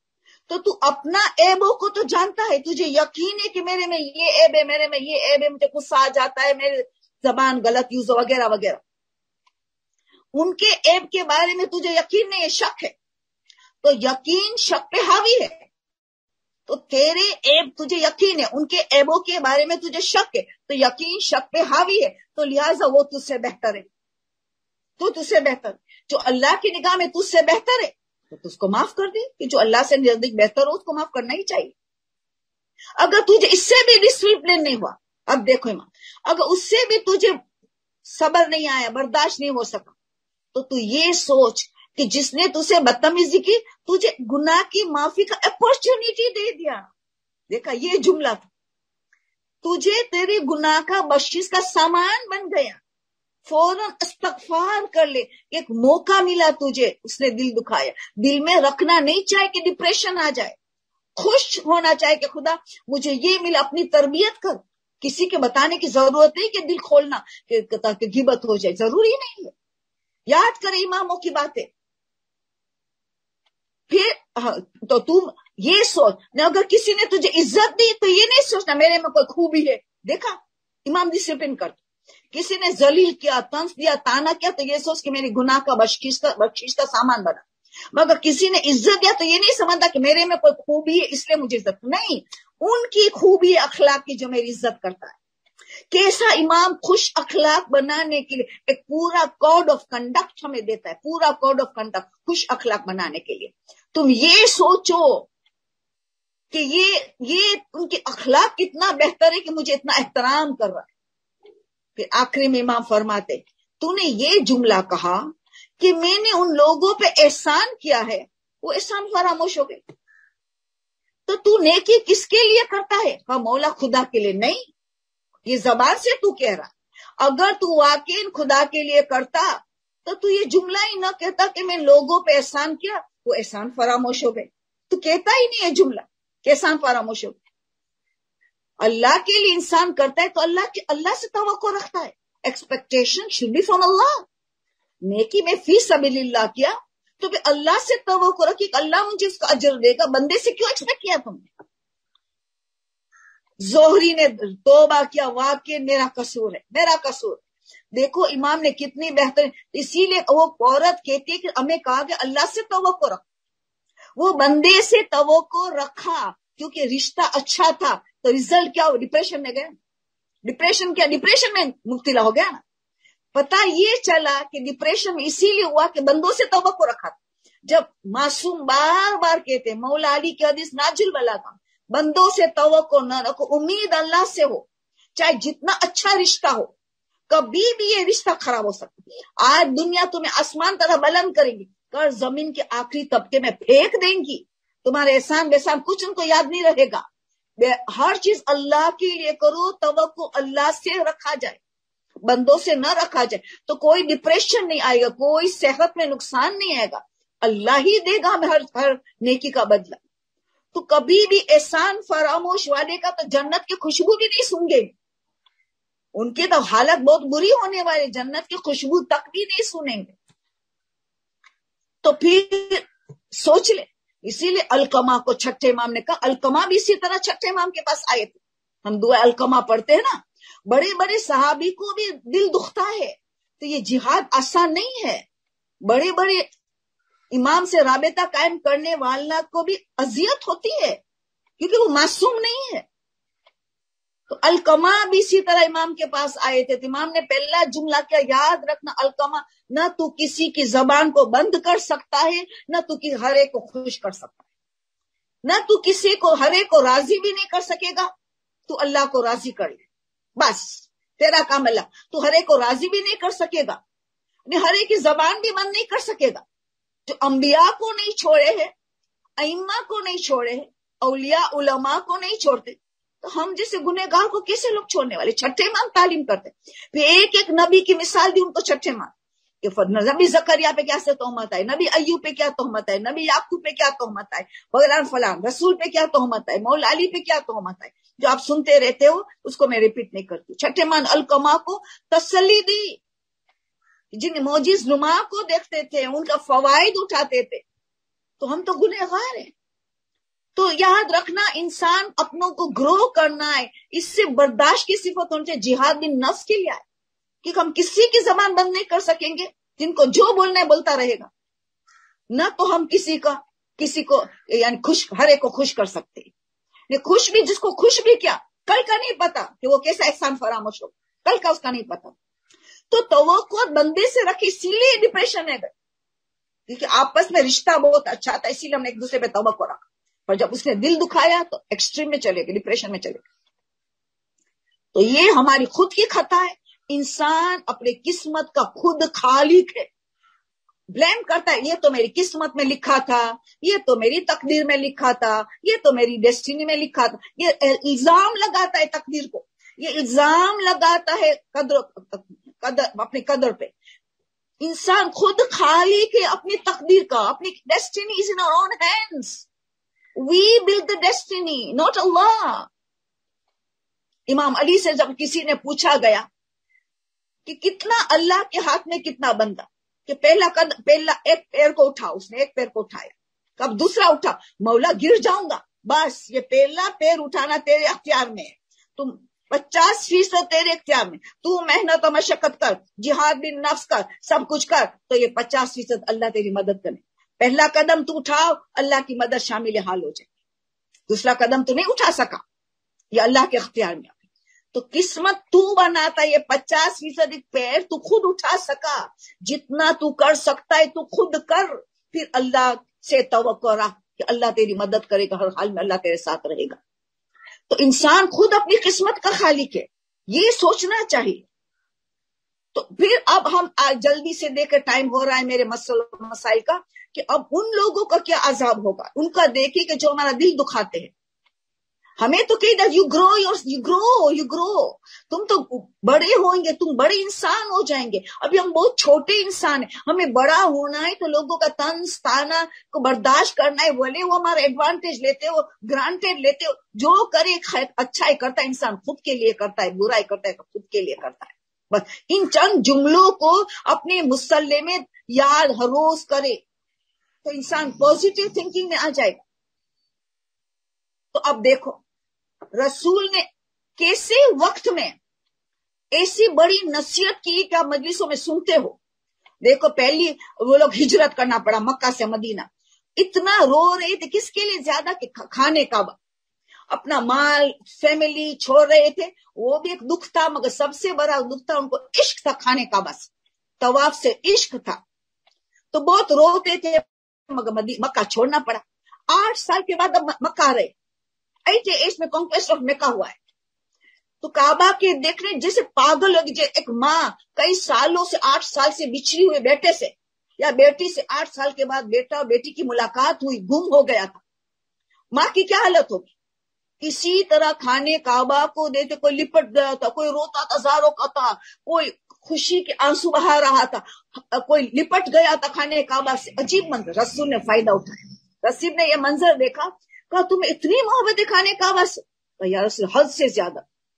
تو اپنا ایبوں کو تو جانتا ہے، تجھے یقین ہے کہ میرے میں یہ ایب ہے، میرے میں یہ ایب ہے، مجھے غصہ آ جاتا ہے، میرے زبان غلط یوز وغیرہ وغیرہ. ان کے ایب کے بارے میں تجھے یقین نہیں ہے، شک ہے. تو یقین شک پہ حاوی ہے. تو تیرے ایب تجھے یقین ہے، ان کے ایبوں کے بارے میں تجھے شک ہے، تو یقین شک پہ حاوی ہے. تو لہٰذا وہ تجھ سے بہتر ہے. تو تجھ سے بہتر جو اللہ کی نگاہ میں تجھ سے بہتر ہے تو اس کو معاف کر دے، کہ جو اللہ سے نزدیک بہتر ہو اس کو معاف کرنا ہی چاہیے. اگر تجھے اس سے بھی ڈسپلن نہیں ہوا، اب دیکھو امام، اگر اس سے بھی تجھے صبر نہیں آیا، برداشت نہیں ہو سکا، تو یہ سوچ کہ جس نے تجھے بدتمیزی کی، تجھے گناہ کی معافی کا اپورچونٹی دے دیا. دیکھا یہ جملہ تھا، تجھے تیری گناہ کا بخشش کا سامان بن گیا، فوراً استغفار کر لے. ایک موقع ملا تجھے، اس نے دل دکھایا. دل میں رکھنا نہیں چاہے کہ ڈپریشن آ جائے، خوش ہونا چاہے کہ خدا مجھے یہ ملا. اپنی تربیت کر، کسی کے بتانے کی ضرورت نہیں کہ دل کھولنا تاکہ غیبت ہو جائے، ضروری نہیں ہے. یاد کرے اماموں کی باتیں. پھر تو تم یہ سوچ، اگر کسی نے تجھے عزت دی تو یہ نہیں سوچنا میرے میں کوئی خوبی ہے. دیکھا امام ڈسپلن کرتا. کسی نے ذلیل کیا، طنز دیا، تانا کیا، تو یہ سوچ کہ میری گناہ کا بخشش کا سامان بنا. مگر کسی نے عزت دیا تو یہ نہیں سمجھتا کہ میرے میں کوئی خوبی ہے اس لیے مجھے عزت نہیں، ان کی خوبی اخلاق کی جو میری عزت کرتا ہے. کیسا امام خوش اخلاق بنانے کے لیے ایک پورا کوڈ آف کنڈکٹ ہمیں دیتا ہے، پورا کوڈ آف کنڈکٹ خوش اخلاق بنانے کے لیے. تم یہ سوچو کہ یہ ان کے اخلاق کتنا بہتر ہے کہ مجھے اتنا احترام کر رہا ہے. پھر آخری میں امام فرماتے، تو نے یہ جملہ کہا کہ میں نے ان لوگوں پہ احسان کیا ہے، وہ احسان فراموش ہو گئے. تو نیکی کس کے لیے کرتا ہے؟ ہاں مولا خدا کے لیے نہیں. یہ زبان سے تو کہہ رہا. اگر تو واقعی خدا کے لیے کرتا تو یہ جملہ ہی نہ کہتا کہ میں لوگوں پہ احسان کیا، وہ احسان فراموش ہو گئے. تو کہتا ہی نہیں ہے جملہ کہ احسان فراموش ہو گئے. اللہ کے لیے انسان کرتا ہے تو اللہ سے توقع رکھتا ہے. Expectation should be from Allah. نیکی میں فی سبیل اللہ کیا تو پھر اللہ سے توقع رکھی کہ اللہ مجھے اس کا اجر دے گا. بندے سے کیوں ایکسپیکٹ کیا تم نے؟ زہری نے توبہ کیا، واقعی میرا قصور ہے، میرا قصور. دیکھو امام نے کتنی بہتر، اسی لیے وہ عورت کہتی ہے کہ ہمیں کہا کہ اللہ سے توقع رکھ. وہ بندے سے توقع رکھا کیونکہ رشتہ اچھا تھا. تو ریزلٹ کیا ہو؟ ڈپریشن میں گیا. ڈپریشن کیا؟ ڈپریشن میں مبتلا ہو گیا نا. پتا یہ چلا کہ ڈپریشن میں اسی لیے ہوا کہ بندوں سے توقع رکھا تھا. جب معصوم بار بار کہتے، مولا علی کی حدیث ناجل بلا تھا، بندوں سے توقع نہ رکھو، امید اللہ سے ہو. چاہے جتنا اچھا رشتہ ہو، کبھی بھی یہ رشتہ خراب ہو سکتا. آج دنیا تمہیں آسمان طرح بلند کرے گی، کر زمین کے آخری طبقے میں پھینک دیں گی. تمہارے احسان بحسان کچھ ان کو یاد نہیں رہے گا. ہر چیز اللہ کے لیے کرو، توقع اللہ سے رکھا جائے، بندوں سے نہ رکھا جائے. تو کوئی ڈپریشن نہیں آئے گا، کوئی صحت میں نقصان نہیں آئے گا. اللہ ہی دے گا ہمیں ہر نیکی کا بدلہ. تو کبھی بھی احسان فراموش والے کا تو جنت کی خوشبو بھی نہیں سونگے. ان کی تو حالت بہت بری ہونے والے، جنت کی خوشبو تک بھی نہیں سنیں گے. تو پھر سوچ لے. اسی لیے القما کو چھٹے امام نے کہا. القما بھی اسی طرح چھٹے امام کے پاس آئے تھے. ہم دعا القما پڑھتے ہیں نا. بڑے بڑے صحابی کو بھی دل دکھتا ہے. تو یہ جہاد آسان نہیں ہے. بڑے بڑے امام سے رابطہ قائم کرنے والا کو بھی اذیت ہوتی ہے کیونکہ وہ معصوم نہیں ہے. تو القما بھی اسی طرح امام کے پاس آئے تھے. تو امام نے پہلا جملہ کیا یاد رکھنا، القما، نہ تو کسی کی زبان کو بند کر سکتا ہے، نہ تو ہر ایک کو خوش کر سکتا ہے، نہ تو کسی کو ہر ایک کو راضی بھی نہیں کر سکے گا. تو اللہ کو راضی کر لے، بس تیرا کام اللہ. تو ہر ایک کو راضی بھی نہیں کر سکے گا، ہر ایک کی زبان بھی بند نہیں کر سکے گا. جو انبیاء کو نہیں چھوڑے ہیں، ائمہ کو نہیں چھوڑے ہیں، اولیاء علماء کو نہیں چھوڑتے، تو ہم جیسے گنہگار کو کیسے لوگ چھوڑنے والے؟ چھٹے امام تعلیم کرتے. پھر ایک ایک نبی کی مثال دی ان کو چھٹے امام کہ نبی زکریا پہ کیا سے تہمت آئے، نبی ایوب پہ کیا تہمت آئے، نبی یعقوب پہ کیا تہمت آئے، فلان فلان رسول پہ کیا تہمت آئے، مولا علی پہ کیا تہمت آئے. جو آپ سنتے رہتے ہو اس کو میں ریپیٹ نہیں کرتی. چھٹے امام القما کو تسلی دی. جن معجز نما کو دیکھتے تھے، ان کا فوائد اٹھاتے تھے. تو ہم تو گنہگار ہیں. تو یاد رکھنا انسان اپنوں کو گرو کرنا ہے، اس سے برداشت کی صفت ہونی چاہیے. جہاد بن نفس کے لیے آئے کہ ہم کسی کی زبان بند نہیں کر سکیں گے، جن کو جو بولنا ہے بولتا رہے گا. نہ تو ہم کسی کو یعنی ہر ایک کو خوش کر سکتے. خوش بھی جس کو خوش بھی کیا، کل کا نہیں پتا کہ وہ کیسا احسان فراموش ہو، کل کا اس کا نہیں پتا. تو توقع بندے سے رکھی، اسی لیے ڈپریشن ہے. کیونکہ آپس میں رشتہ بہت اچھا تھا، اسی لیے ہم نے ایک دوسرے پہ توقع رکھا، پر جب اس نے دل دکھایا تو ایکسٹریم میں چلے گئے، ڈپریشن میں چلے گئے. تو یہ ہماری خود کی خطا ہے. انسان اپنے قسمت کا خود خالق ہے. بلیم کرتا ہے، یہ تو میری قسمت میں لکھا تھا، یہ تو میری تقدیر میں لکھا تھا، یہ تو میری ڈیسٹینی میں لکھا تھا. یہ الزام لگاتا ہے تقدیر کو، یہ الزام لگاتا ہے اپنی قدر پہ. انسان خود خالق ہے اپنی تقدیر کا. اپنی destiny is in our own hands. We build the destiny, not Allah. Imam Ali سے جب کسی نے پوچھا گیا کہ کتنا اللہ کے ہاتھ میں کتنا بندہ، کہ پہلا ایک پیر کو اٹھا، اس نے ایک پیر کو اٹھایا. کب دوسرا اٹھا، مولا گر جاؤں گا. بس یہ پہلا پیر اٹھانا تیرے اختیار میں ہے، تم 50% تیرے اختیار میں. تو محنت و مشقت کر، جہاد بن نفس کر، سب کچھ کر، تو یہ 50% اللہ تیری مدد کرے. پہلا قدم تو اٹھاؤ، اللہ کی مدد شامل حال ہو جائے. دوسرا قدم تو نہیں اٹھا سکا، یہ اللہ کے اختیار میں. تو قسمت تو بناتا ہے. یہ 50% پیر تو خود اٹھا سکا. جتنا تو کر سکتا ہے تو خود کر، پھر اللہ سے توقع رکھ کہ اللہ تیری مدد کرے گا، ہر حال میں اللہ تیرے ساتھ رہے گا. تو انسان خود اپنی قسمت کا خالق ہے، یہ سوچنا چاہیے. تو پھر اب ہم جلدی سے دیکھ ٹائم ہو رہا ہے میرے مسائل کا، کہ اب ان لوگوں کا کیا عذاب ہوگا. ان کا دیکھیں کہ جو ہمارا دل دکھاتے ہیں. ہمیں تو کہہ دیا یو گرو، تم تو بڑے ہوئیں گے، تم بڑے انسان ہو جائیں گے. ابھی ہم بہت چھوٹے انسان ہیں، ہمیں بڑا ہونا ہے تو لوگوں کا طنز تانا کو برداشت کرنا ہے. بولے وہ ہمارا ایڈوانٹیج لیتے ہو، گرانٹیڈ لیتے ہو. جو کرے اچھا ہی کرتا ہے، انسان خود کے لیے کرتا ہے، برا ہی کرتا ہے خود کے لیے کرتا ہے. بس ان چند جملوں کو اپنے مسلح میں یاد ہر روز کرے تو انسان پازیٹیو تھنکنگ میں آ جائے گا. تو اب دیکھو رسول نے کیسے وقت میں ایسی بڑی نصیحت کی کہ آپ مجلسوں میں سنتے ہو. دیکھو پہلی وہ لوگ ہجرت کرنا پڑا مکہ سے مدینہ، اتنا رو رہے تھے. کس کے لیے زیادہ؟ کہ کھانے کعبہ، اپنا مال فیملی چھوڑ رہے تھے. وہ بھی ایک دکھ تھا، مگر سب سے بڑا دکھ تھا ان کو عشق تھا کھانے کعبہ سے، طواف سے عشق تھا. تو بہت روتے تھے، مگر مکہ چھوڑنا پڑا. 8 سال کے بعد اب مکہ رہے. 8 ایج میں کانکویسٹ آف مکہ ہوا ہے. تو کعبہ کے دیکھنے جیسے پاگل ہوگی. ایک ماں کئی سالوں سے 8 سال سے بچھڑی ہوئے بیٹے سے یا بیٹی سے 8 سال کے بعد بیٹا اور بیٹی کی ملاقات ہوئی، گم ہو گیا تھا. ماں کی کیا حالت ہوگی؟ اسی طرح کھانے کعبہ کو دیکھتے کوئی لپٹ گیا تھا، کوئی روتا تھا زاروں کا تھا، کوئی خوشی کے آنسو بہا رہا تھا، کوئی لپٹ گیا تھا کھانے کعبہ سے. عجیب منظر. رسول نے فائدہ اٹھایا. رسول نے یہ منظر دیکھا، کہا تمہیں اتنی محبت ہے کھانے کعبہ سے؟ یا رسول حد سے زیادہ.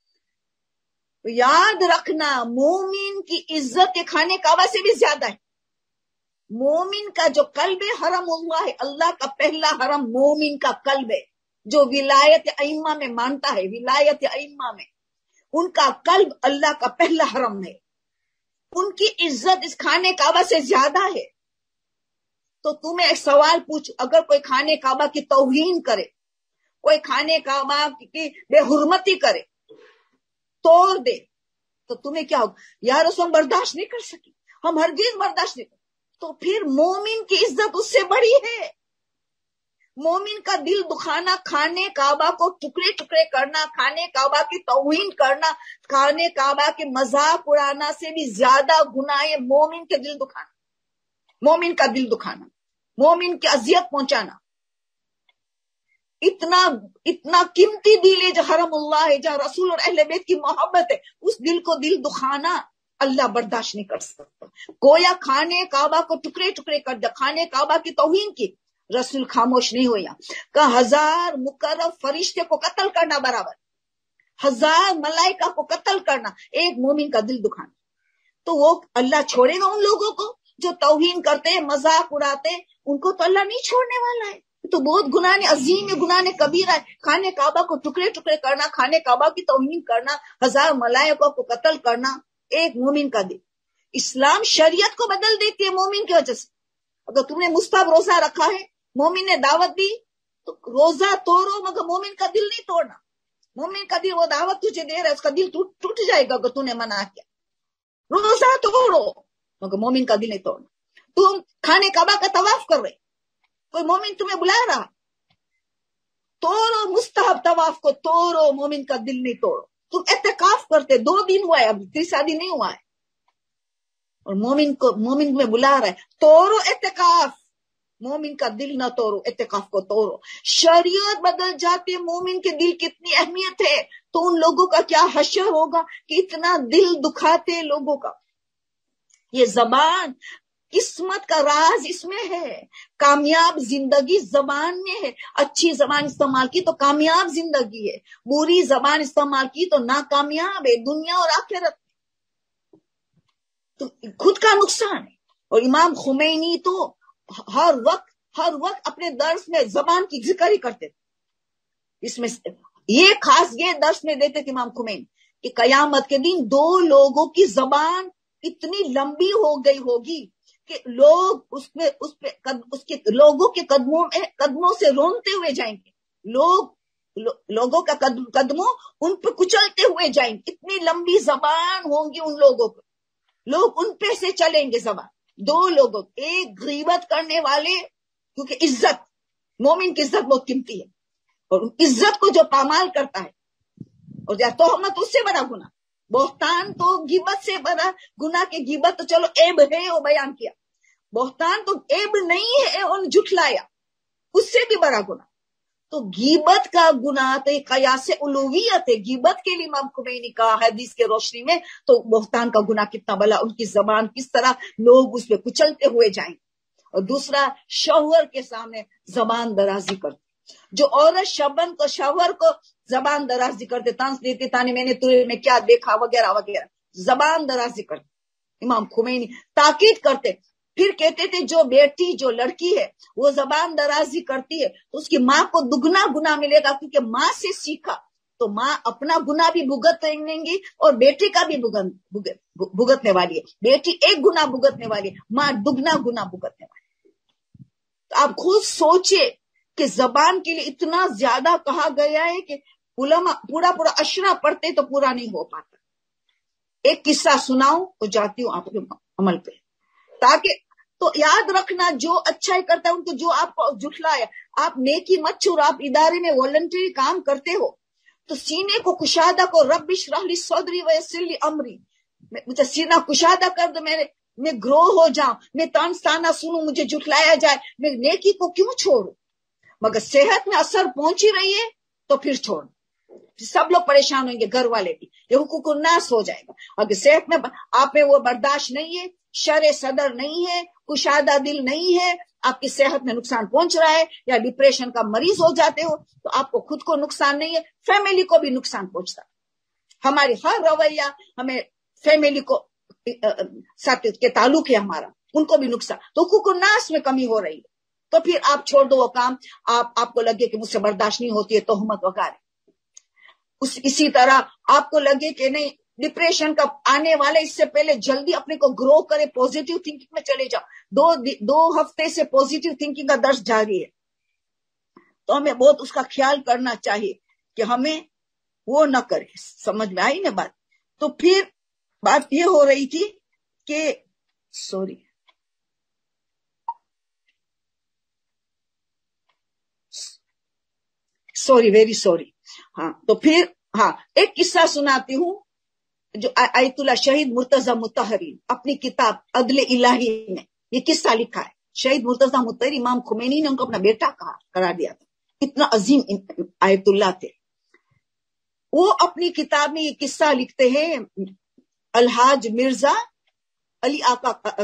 تو یاد رکھنا مومن کی عزت کے کھانے کعبہ سے بھی زیادہ ہے. مومن کا جو قلب ہے حرم اللہ ہے. اللہ کا پہلا حرم مومن کا قلب ہے، جو ولایت ائمہ میں مانتا ہے. ولایت ائمہ میں ان کا قلب اللہ کا پہلا حرم ہے. ان کی عزت اس کھانے کعبہ سے زیادہ ہے. تو تمہیں ایک سوال پوچھ، اگر کوئی کھانے کعبہ کی توہین کرے، کوئی کھانے کعبہ کی بے حرمتی کرے، توڑ دے، تو تمہیں کیا ہوگا؟ یا رسول ہم برداشت نہیں کر سکی، ہم ہرگز برداشت نہیں کر. تو پھر مومن کی عزت اس سے بڑی ہے. مومن کا دل دکھانا، کھانے کعبہ کو ٹکڑے ٹکڑے کرنا، کھانے کعبہ کی توہین کرنا، کھانے کعبہ کے مذاق اڑانا سے بھی زیادہ گناہ ہے مومن کے دل دکھانا، مومن کا دل دکھانا، مومن کی اذیت پہنچانا. اتنا قیمتی دل ہے جو حرم اللہ ہے، جہاں رسول اور اہل بیت کی محبت ہے، اس دل کو دل دکھانا اللہ برداشت نہیں کر سکتا. گویا کھانے کعبہ کو ٹکڑے ٹکڑے کر دیا، کھانے کعبہ کی توہین کی. رسول خاموش نہیں ہویا، کہ 1000 مقرب فرشتے کو قتل کرنا برابر، 1000 ملائکہ کو قتل کرنا ایک مومن کا دل دکھانا. تو وہ اللہ چھوڑے گا ان لوگوں کو جو توہین کرتے ہیں، مذاق اڑاتے ہیں؟ ان کو تو اللہ نہیں چھوڑنے والا ہے. تو بہت گناہ نے عظیم گناہ نے کبیرہ ہے. خانے کعبہ کو ٹکڑے ٹکڑے کرنا، خانے کعبہ کی توہین کرنا، 1000 ملائکوں کو قتل کرنا، ایک مومن کا دل. اسلام شریعت کو بدل دیتی ہے مومن کی وجہ سے. اگر تم نے مستحب روزہ رکھا ہے، مومن نے دعوت دی تو روزہ توڑو، مگر مومن کا دل نہیں توڑنا. مومن کا دل، وہ دعوت تجھے دے رہا ہے، اس کا دل ٹوٹ جائے گا اگر تم نے منع کیا. روزہ توڑو مگر مومن کا دل نہیں توڑنا. تم خانے کعبہ کا طواف کر رہے، کوئی مومن تمہیں بلا رہا، توڑو مستحب طواف کو، توڑو، مومن کا دل نہیں توڑو. تم اعتکاف کرتے 2 دن ہوا ہے، اب تیسرا دن نہیں ہوا ہے، اور مومن میں بلا رہا ہے، توڑو اعتکاف. مومن کا دل نہ توڑو، اعتکاف کو توڑو. شریعت بدل جاتی، مومن کے دل کی اتنی اہمیت ہے تو ان لوگوں کا کیا حشر ہوگا کہ اتنا دل دکھاتے لوگوں کا. یہ زبان، قسمت کا راز اس میں ہے. کامیاب زندگی زبان میں ہے. اچھی زبان استعمال کی تو کامیاب زندگی ہے، بری زبان استعمال کی تو ناکامیاب ہے دنیا اور آخرت. تو خود کا نقصان ہے. اور امام خمینی تو ہر وقت اپنے درس میں زبان کی ذکر ہی کرتے تھے. اس میں یہ خاص یہ درس میں دیتے تھے امام خمینی کہ قیامت کے دن 2 لوگوں کی زبان اتنی لمبی ہو گئی ہوگی کہ لوگ اس کے لوگوں کے قدموں سے رونتے ہوئے جائیں گے. لوگوں کا قدموں ان پہ کچلتے ہوئے جائیں گے. اتنی لمبی زبان ہوں گی ان لوگوں کو، لوگ ان پہ سے چلیں گے زبان. 2 لوگوں، ایک غیبت کرنے والے، کیونکہ عزت، مومن کی عزت بہت قیمتی ہے، اور عزت کو جو پامال کرتا ہے، اور تہمت اس سے بڑا گناہ. بہتان تو غیبت سے بڑا گناہ. کے غیبت تو چلو عیب ہے، وہ بیان کیا. بہتان تو عیب نہیں ہے، ان جھٹلایا، اس سے بھی بڑا گناہ. تو غیبت کا گناہ تو ایک قیاس الوہیت ہے. غیبت کے لیے امام خمینی کا حدیث کے روشنی میں تو بہتان کا گناہ کتنا بڑا، ان کی زبان کس طرح لوگ اس پہ کچلتے ہوئے جائیں. اور دوسرا، شوہر کے سامنے زبان درازی کرتے. جو عورت شوہر کو زبان درازی کرتے، طنز دیتے، تانے میں نے تجھے میں کیا دیکھا وغیرہ وغیرہ، زبان درازی کرتے. امام خمینی تاکید کرتے. پھر کہتے تھے جو بیٹی، جو لڑکی ہے وہ زبان درازی کرتی ہے تو اس کی ماں کو دگنا گناہ ملے گا، کیونکہ ماں سے سیکھا. تو ماں اپنا گناہ بھی بھگتیں گی اور بیٹی کا بھی بھگتنے والی ہے. بیٹی ایک گناہ بھگتنے والی ہے، ماں دگنا گناہ بھگتنے والی ہے. تو آپ خود سوچے کہ زبان کے لیے اتنا زیادہ کہا گیا ہے کہ علماء پورا اشرا پڑھتے تو پورا نہیں ہو پاتا. ایک قصہ سناؤں تو جاتی ہوں آپ کے عمل پہ، تاکہ تو یاد رکھنا جو اچھائی کرتا ہے ان کو، جو آپ کو جھٹلایا، آپ نیکی مت چھوڑو. آپ ادارے میں والنٹری کام کرتے ہو تو سینے کو کشادہ کو، رب اشرح لی صدری ویسر لی امری، مجھے سینہ کشادہ کر دو، میں گرو ہو جاؤں، میں تانا سنوں، مجھے جھٹلایا جائے، میں نیکی کو کیوں چھوڑوں. مگر صحت میں اثر پہنچی رہی ہے تو پھر چھوڑ. سب لوگ پریشان ہوئیں گے، گھر والے بھی، یہ حقوق الناس ہو جائے گا. اگر صحت میں آپ میں وہ برداشت نہیں ہے، شرع صدر نہیں ہے، کشادہ دل نہیں ہے، آپ کی صحت میں نقصان پہنچ رہا ہے یا ڈپریشن کا مریض ہو جاتے ہو، تو آپ کو خود کو نقصان نہیں ہے، فیملی کو بھی نقصان پہنچتا. ہماری ہر رویہ ہمیں فیملی کو ساتھ کے تعلق ہے ہمارا، ان کو بھی نقصان. تو حقوق الناس میں کمی ہو رہی ہے تو پھر آپ چھوڑ دو وہ کام. آپ کو لگے کہ مجھ سے برداشت نہیں ہوتی ہے تہمت وغیرہ. اسی طرح آپ کو لگے کہ نہیں ڈپریشن کا آنے والے، اس سے پہلے جلدی اپنے کو گرو کرے، پوزیٹیو تھنکنگ میں چلے جاؤ. 2 ہفتے سے پوزیٹیو تھنکنگ کا درس جاری ہے تو ہمیں بہت اس کا خیال کرنا چاہیے کہ ہمیں وہ نہ کرے. سمجھ میں آئی نا بات. تو پھر بات یہ ہو رہی تھی کہ سوری ویری سوری. ہاں تو پھر ایک قصہ سناتی ہوں جو آیت اللہ شہید مرتضی مطہری اپنی کتاب عدل الہی میں یہ قصہ لکھا ہے. شہید مرتضی مطہری امام خمینی نے ان کو اپنا بیٹا قرار دیا تھا، اتنا عظیم آیت اللہ تھے. وہ اپنی کتاب میں یہ قصہ لکھتے ہیں. الحاج مرزا علی آقا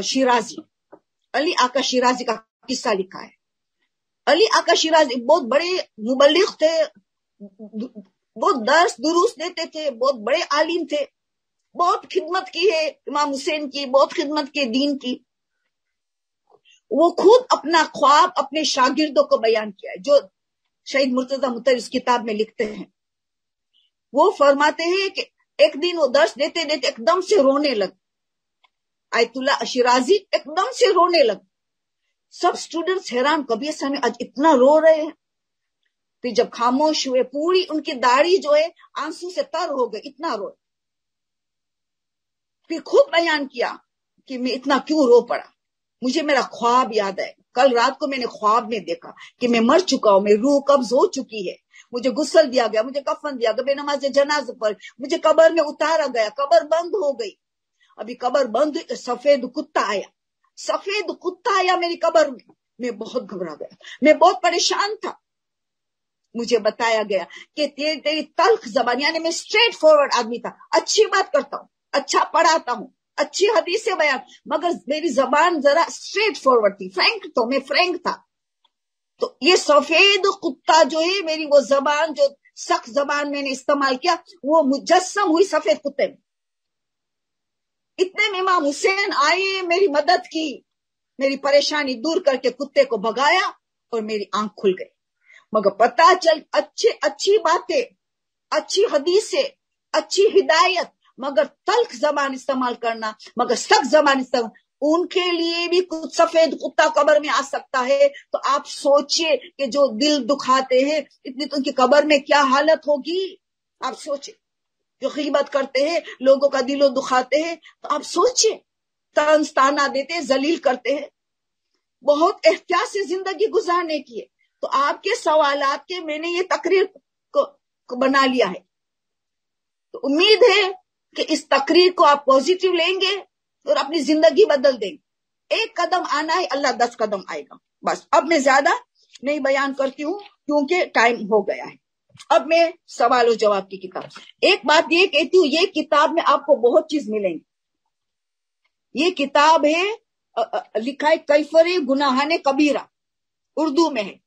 شیرازی کا قصہ لکھا ہے. علی آقا شیرازی بہت بڑے مبلغ تھے، بہت درس دروس دیتے تھے، بہت بڑے عالم تھے، بہت خدمت کی ہے امام حسین کی، بہت خدمت کی دین کی. وہ خود اپنا خواب اپنے شاگردوں کو بیان کیا ہے، جو شہید مرتضی مطہر اس کتاب میں لکھتے ہیں۔ وہ فرماتے ہیں کہ ایک دن وہ درس دیتے دیتے ایک دم سے رونے لگ، آیت اللہ شیرازی ایک دم سے رونے لگ۔ سب اسٹوڈنٹس حیران، کبھی ایسا نہیں آج اتنا رو رہے ہیں۔ پھر جب خاموش ہوئے، پوری ان کی داڑھی جو ہے آنسو سے تر ہو گئی، اتنا روئے۔ پھر خود بیان کیا کہ میں اتنا کیوں رو پڑا، مجھے میرا خواب یاد ہے، کل رات کو میں نے خواب میں دیکھا کہ میں مر چکا ہوں، میری روح قبض ہو چکی ہے، مجھے غسل دیا گیا، مجھے کفن دیا گیا، بے نماز جنازہ پر مجھے قبر میں اتارا گیا، قبر بند ہو گئی۔ ابھی قبر بند، سفید کتا آیا، سفید کتا آیا میری قبر میں بہت گھبرا گیا، میں بہت پریشان تھا۔ مجھے بتایا گیا کہ تیری تلخ زبان، یعنی میں اسٹریٹ فارورڈ آدمی تھا، اچھی بات کرتا ہوں، اچھا پڑھاتا ہوں، اچھی حدیثیں بیان، مگر میری زبان ذرا اسٹریٹ فارورڈ تھی، فرینک تو میں فرینک تھا۔ تو یہ سفید کتا جو ہے، میری وہ زبان جو سخت زبان میں نے استعمال کیا، وہ مجسم ہوئی سفید کتے میں۔ اتنے میں امام حسین آئے، میری مدد کی، میری پریشانی دور کر کے کتے کو بھگایا اور میری آنکھ کھل گئی۔ مگر پتا چل اچھی باتیں، اچھی حدیثیں، اچھی ہدایت، مگر تلخ زبان استعمال کرنا، مگر سخت زبان استعمال، ان کے لیے بھی کچھ سفید کتا قبر میں آ سکتا ہے۔ تو آپ سوچئے کہ جو دل دکھاتے ہیں، اتنی تو ان کی قبر میں کیا حالت ہوگی۔ آپ سوچئے، جو غیبت کرتے ہیں، لوگوں کا دل دکھاتے ہیں، تو آپ سوچئے، طنز تانا دیتے ہیں، ذلیل کرتے ہیں۔ بہت احتیاط سے زندگی گزارنے کی ہے۔ تو آپ کے سوالات کے میں نے یہ تقریر کو بنا لیا ہے۔ تو امید ہے کہ اس تقریر کو آپ پوزیٹیو لیں گے اور اپنی زندگی بدل دیں گے۔ ایک قدم آنا ہے، اللہ 10 قدم آئے گا۔ بس اب میں زیادہ نہیں بیان کرتی ہوں کیونکہ ٹائم ہو گیا ہے۔ اب میں سوال و جواب کی کتاب، ایک بات یہ کہتی ہوں، یہ کتاب میں آپ کو بہت چیز ملیں گی۔ یہ کتاب ہے، لکھا ہے کیفر گناہان کبیرہ، اردو میں ہے،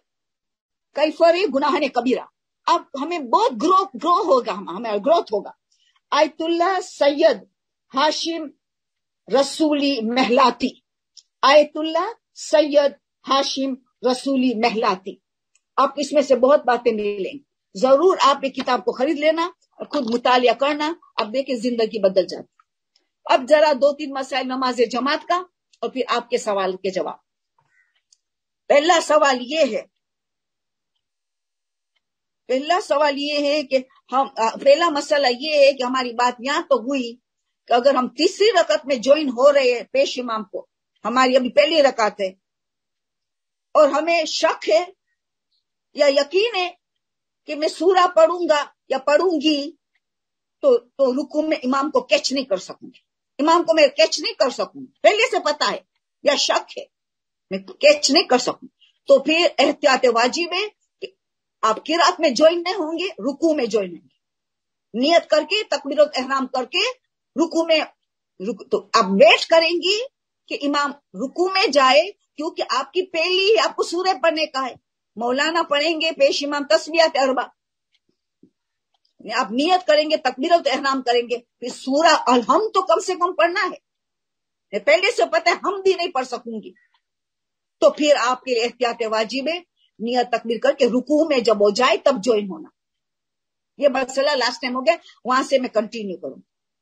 کیفر گناہان کبیرہ۔ اب ہمیں بہت گرو ہوگا، ہمیں گروتھ ہوگا۔ آیت اللہ سید ہاشم رسولی محلاتی، آیت اللہ سید ہاشم رسولی محلاتی، آپ اس میں سے بہت باتیں ملیں گی۔ ضرور آپ یہ کتاب کو خرید لینا اور خود مطالعہ کرنا، اب دیکھیں زندگی بدل جاتی۔ اب ذرا 2-3 مسائل نماز جماعت کا اور پھر آپ کے سوال کے جواب۔ پہلا سوال یہ ہے کہ پہلا مسئلہ یہ ہے کہ ہماری بات یہاں تو ہوئی کہ اگر ہم تیسری رکعت میں جوائن ہو رہے ہیں پیش امام کو، ہماری ابھی پہلی رکعت ہے، اور ہمیں شک ہے یا یقین ہے کہ میں سورہ پڑھوں گا یا پڑھوں گی تو رکوع میں امام کو کیچ نہیں کر سکوں گی، امام کو میں کیچ نہیں کر سکوں گی، پہلے سے پتا ہے یا شک ہے میں کیچ نہیں کر سکوں، تو پھر احتیاط واجب ہے کہ آپ قرات میں جوائن نہیں ہوں گے، رکوع میں جوائن ہوں گے، نیت کر کے تکبیرۃ احرام کر کے رکوع میں تو آپ ویٹ کریں گی کہ امام رکوع میں جائے، کیونکہ آپ کی پہلی آپ کو سورہ پڑھنے کا ہے، مولانا پڑھیں گے پیش امام تسبیحات 4، آپ نیت کریں گے، تکبیرۃ احرام کریں گے، پھر سورہ الحمد تو کم سے کم پڑھنا ہے، پہلے سے پتہ ہے ہم بھی نہیں پڑھ سکوں گی، تو پھر آپ کے احتیاط واجب ہے نیت تکبیر کر کے رکوع میں جب ہو جائے تب جوائن ہونا۔ یہ مسئلہ لاسٹ ٹائم ہو گیا، وہاں سے میں کنٹینیو کروں،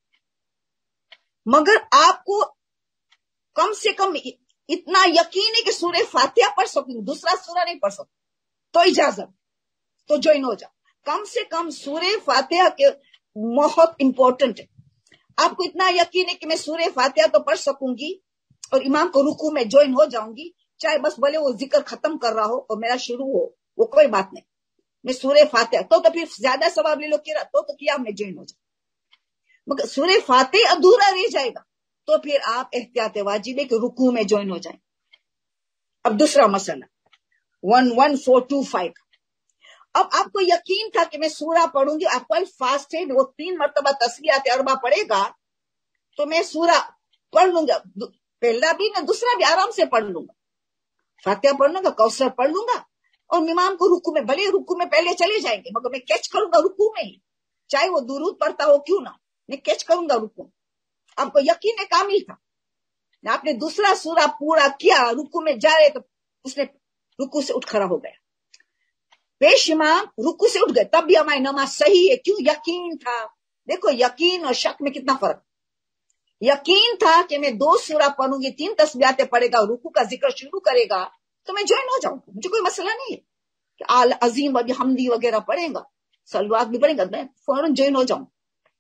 مگر آپ کو کم سے کم اتنا یقین ہے کہ سورہ فاتحہ پڑھ سکوں، دوسرا سورہ نہیں پڑھ سکوں تو اجازت، تو جوائن ہو جاؤ۔ کم سے کم سورہ فاتحہ کے بہت امپورٹنٹ ہے، آپ کو اتنا یقین ہے کہ میں سورہ فاتحہ تو پڑھ سکوں گی اور امام کو رکوع میں جوائن ہو جاؤں گی، چاہے بس بھلے وہ ذکر ختم کر رہا ہو اور میرا شروع ہو، وہ کوئی بات نہیں، میں سورہ فاتحہ تو پھر زیادہ ثواب لے لو تو کیا میں جوائن ہو جاؤں، مگر سورہ فاتحہ ادھورا رہ جائے گا تو پھر آپ احتیاط واجب ہے کہ رکوع میں جوائن ہو جائیں۔ اب دوسرا مسئلہ 11425، اب آپ کو یقین تھا کہ میں سورہ پڑھوں گی، آپ کو فاسٹ ہے، وہ 3 مرتبہ تسبیحات 4 پڑھے گا تو میں سورہ پڑھ لوں گا، پہلا بھی میں دوسرا بھی آرام سے پڑھ لوں گا، فاتحہ پڑھ لوں گا، کوثر پڑھ لوں گا، اور امام کو رکوع میں، بھلے رکوع میں پہلے چلے جائیں گے مگر میں کیچ کروں گا رکوع میں ہی، چاہے وہ درود پڑھتا ہو کیوں نہ، میں کیچ کروں گا رکوع۔ آپ کو یقین کامل تھا، آپ نے دوسرا سورہ پورا کیا، رکو میں جا رہے تو اس نے رکو سے اٹھ کھڑا ہو گیا، پیش امام رکو سے اٹھ گئے، تب بھی ہماری نماز صحیح ہے، کیوں؟ یقین تھا۔ دیکھو یقین اور شک میں کتنا فرق۔ یقین تھا کہ میں 2 سورہ پڑھوں گی، 3 تسبیحاتیں پڑھے گا، رکو کا ذکر شروع کرے گا تو میں جوائن ہو جاؤں گا، مجھے کوئی مسئلہ نہیں ہے کہ آل عظیم و حمدی وغیرہ پڑھے گا، صلوات بھی پڑھے گا، میں فوراً جوائن ہو جاؤں۔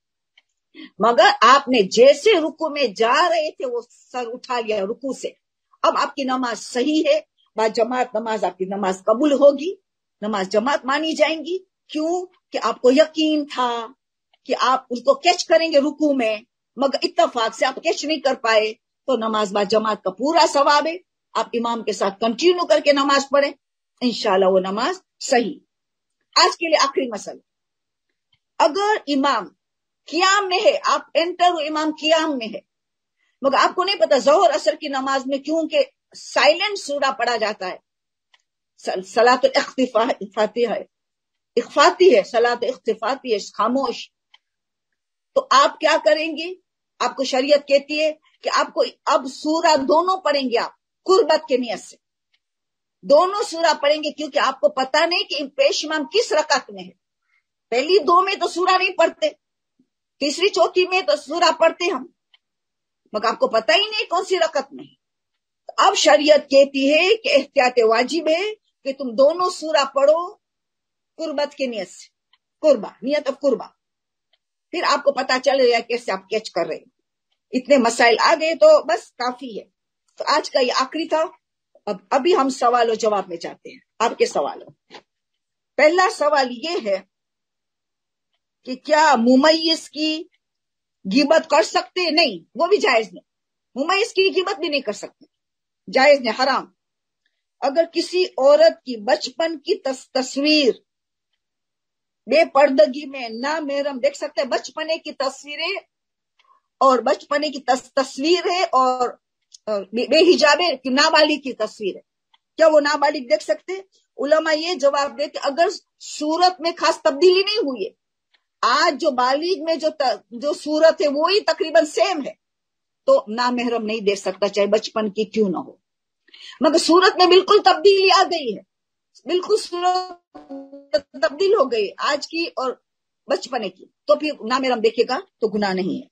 مگر آپ نے جیسے رکو میں جا رہے تھے وہ سر اٹھا لیا رکو سے، اب آپ کی نماز صحیح ہے، با جماعت نماز آپ کی نماز قبول ہوگی، نماز جماعت مانی جائیں گی۔ کیوں؟ کہ آپ کو یقین تھا کہ آپ اس کو کیچ کریں گے رکو میں، مگر اتفاق سے آپ کیچ نہیں کر پائے تو نماز با جماعت کا پورا ثواب ہے، آپ امام کے ساتھ کنٹینیو کر کے نماز پڑھیں، انشاءاللہ وہ نماز صحیح۔ آج کے لیے آخری مسئلہ، اگر امام قیام میں ہے، آپ انٹر امام قیام میں ہے، مگر آپ کو نہیں پتا ظہر اثر کی نماز میں کیونکہ سائلنٹ سورہ پڑھا جاتا ہے، صلاۃ الاخفاتی ہے، اخفاتی ہے، صلاۃ اخفاتی ہے، خاموش، تو آپ کیا کریں گے؟ آپ کو شریعت کہتی ہے کہ آپ کو اب سورہ دونوں پڑھیں گے، آپ قربت کے نیت سے دونوں سورہ پڑھیں گے، کیونکہ آپ کو پتا نہیں کہ پیش امام کس رکعت میں ہے، پہلی 2 میں تو سورہ نہیں پڑھتے، تیسری چوتھی میں تو سورہ پڑھتے ہم، مگر آپ کو پتہ ہی نہیں کون سی رکعت میں ہے۔ اب شریعت کہتی ہے کہ احتیاط واجب ہے کہ تم دونوں سورہ پڑھو قربت کے نیت سے، قربہ، نیت آف قربہ، پھر آپ کو پتا چل رہا ہے کیسے آپ کیچ کر رہے ہیں۔ اتنے مسائل آ گئے تو بس کافی ہے۔ تو آج کا یہ آخری تھا، ابھی ہم سوال و جواب میں جاتے ہیں، آپ کے سوالوں۔ پہلا سوال یہ ہے کہ کیا ممیز کی غیبت کر سکتے؟ نہیں، وہ بھی جائز نہیں، ممیز کی غیبت بھی نہیں کر سکتے، جائز نہیں، حرام۔ اگر کسی عورت کی بچپن کی تصویر بے پردگی میں نامحرم دیکھ سکتے ہیں، بچپنے کی تصویریں اور بچپنے کی تصویر ہے اور بے حجاب نابالغ کی تصویر ہے، کیا وہ نابالغ دیکھ سکتے؟ علماء یہ جواب دیتے اگر صورت میں خاص تبدیلی نہیں ہوئی ہے، آج جو بالغ میں جو صورت ہے وہی تقریباً سیم ہے، تو نامحرم نہیں دے سکتا چاہے بچپن کی کیوں نہ ہو۔ مگر صورت میں بالکل تبدیلی آ گئی ہے، بالکل صورت تبدیل ہو گئی آج کی اور بچپنے کی، تو پھر نامحرم دیکھے گا تو گناہ نہیں ہے۔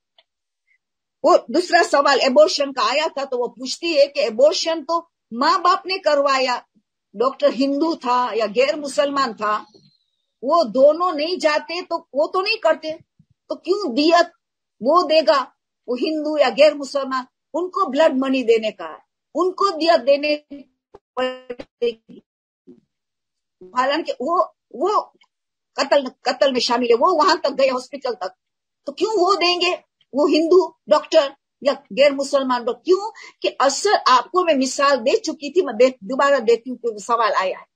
وہ دوسرا سوال ایبورشن کا آیا تھا، تو وہ پوچھتی ہے کہ ایبورشن تو ماں باپ نے کروایا، ڈاکٹر ہندو تھا یا غیر مسلمان تھا، وہ دونوں نہیں جاتے تو وہ تو نہیں کرتے، تو کیوں دیت وہ دے گا؟ وہ ہندو یا غیر مسلمان، ان کو بلڈ منی دینے کا ہے، ان کو دیت دینے پڑے گی، حالانکہ وہ قتل میں شامل ہے، وہ وہاں تک گئے ہاسپٹل تک، تو کیوں وہ دیں گے؟ وہ ہندو ڈاکٹر یا غیر مسلمان ڈاکٹر کیوں؟ کہ اثر آپ کو میں مثال دے چکی تھی، میں دوبارہ دیتی ہوں کہ سوال آیا ہے۔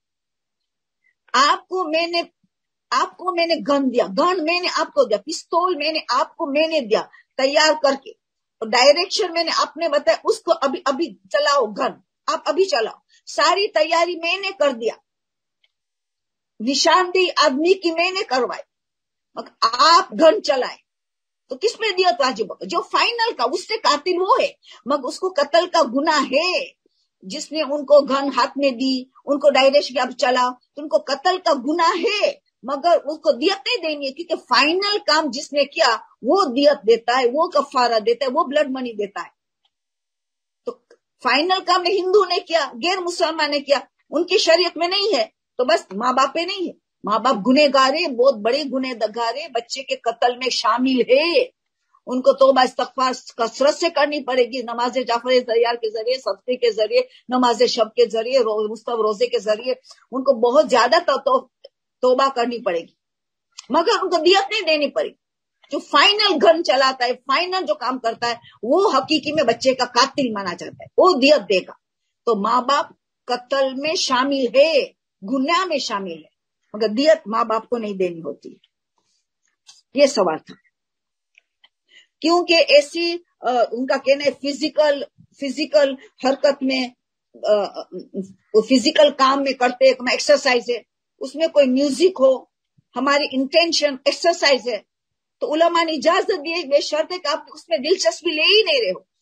آپ کو میں نے گن دیا، گن میں نے آپ کو دیا، پستول میں نے دیا تیار کر کے، ڈائریکشن میں نے آپ نے بتایا اس کو ابھی چلاؤ، گن آپ ابھی چلاؤ، ساری تیاری میں نے کر دیا، نشاندہی آدمی کی میں نے کروائی، آپ گن چلائے تو کس میں دیت واجب ہوگا؟ جو فائنل کا، اس سے قاتل وہ ہے، مگر اس کو قتل کا گناہ ہے، جس نے ان کو گن ہاتھ میں دی، ان کو ڈائریکشن اب چلا تو ان کو قتل کا گناہ ہے، مگر اس کو دیت نہیں دینی ہے، کیونکہ فائنل کام جس نے کیا وہ دیت دیتا ہے، وہ کفارہ دیتا ہے، وہ بلڈ منی دیتا ہے۔ تو فائنل کام ہندو نے کیا، غیر مسلمان نے کیا، ان کی شریعت میں نہیں ہے، تو بس ماں باپ پہ نہیں ہے، ماں باپ گنہگار، بہت بڑے گنہگار، بچے کے قتل میں شامل ہے، ان کو توبہ استغفار کثرت سے کرنی پڑے گی، نماز جعفر تیار کے ذریعے، صدقے کے ذریعے، نماز شب کے ذریعے، مستب روزے کے ذریعے ان کو بہت زیادہ توبہ کرنی پڑے گی، مگر ان کو دیت نہیں دینی پڑے گی۔ جو فائنل گن چلاتا ہے، فائنل جو کام کرتا ہے، وہ حقیقی میں بچے کا قاتل مانا جاتا ہے، وہ دیت دے گا۔ تو ماں باپ قتل میں شامل ہے، گناہ میں شامل ہے، مگر دیت ماں باپ کو نہیں دینی ہوتی۔ یہ سوال تھا، کیونکہ ایسی ان کا کہنا ہے فزیکل حرکت میں، فزیکل کام میں کرتے ایکسرسائز ہے، اس میں کوئی میوزک ہو، ہماری انٹینشن ایکسرسائز ہے، تو علماء نے اجازت دی ہے، بے شرط ہے کہ آپ اس میں دلچسپی لے ہی نہیں رہے ہو،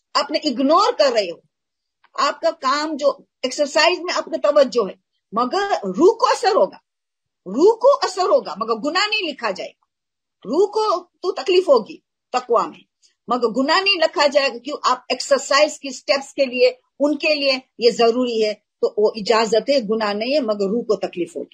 आपने इग्नोर कर रहे हो, आपका काम जो एक्सरसाइज में आपका तवज्जो है, मगर रूह को असर होगा, रूह को असर होगा, मगर गुनाह नहीं लिखा जाएगा। रूह को तो तकलीफ होगी तकवा में, मगर गुनाह नहीं लिखा जाएगा, क्यों? आप एक्सरसाइज की स्टेप्स के लिए, उनके लिए ये जरूरी है, तो वो इजाजत है, गुनाह नहीं है, मगर रूह को तकलीफ होगी।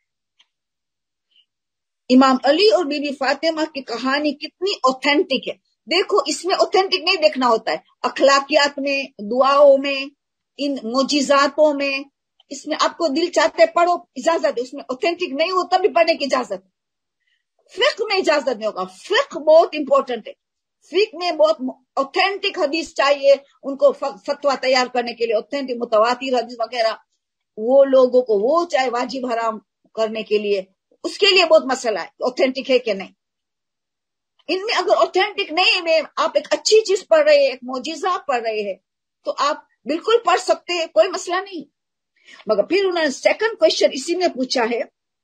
इमाम अली और बीबी फातिमा की कहानी कितनी ऑथेंटिक है। देखो, इसमें ऑथेंटिक नहीं देखना होता है, अखलाकियात में, दुआओं में, इन मोजिजातों में, इसमें आपको दिल चाहते पढ़ो, इजाजत है। उसमें ऑथेंटिक नहीं हो तब भी पढ़ने की इजाजत है। फिक्र में इजाजत नहीं होगा, फिक्र बहुत इंपॉर्टेंट है। फिक्र में बहुत ऑथेंटिक हदीस चाहिए उनको फतवा तैयार करने के लिए, ऑथेंटिक मुतवातिर हदीस वगैरह, वो लोगों को वो चाहे वाजिब हराम करने के लिए, उसके लिए बहुत मसला है ऑथेंटिक है कि नहीं। इनमें अगर ऑथेंटिक नहीं में आप एक अच्छी चीज पढ़ रहे हैं, एक मौजिजा पढ़ रहे हैं, तो आप बिल्कुल पढ़ सकते हैं, कोई मसला नहीं। मगर फिर उन्होंने सेकंड क्वेश्चन इसी में पूछा है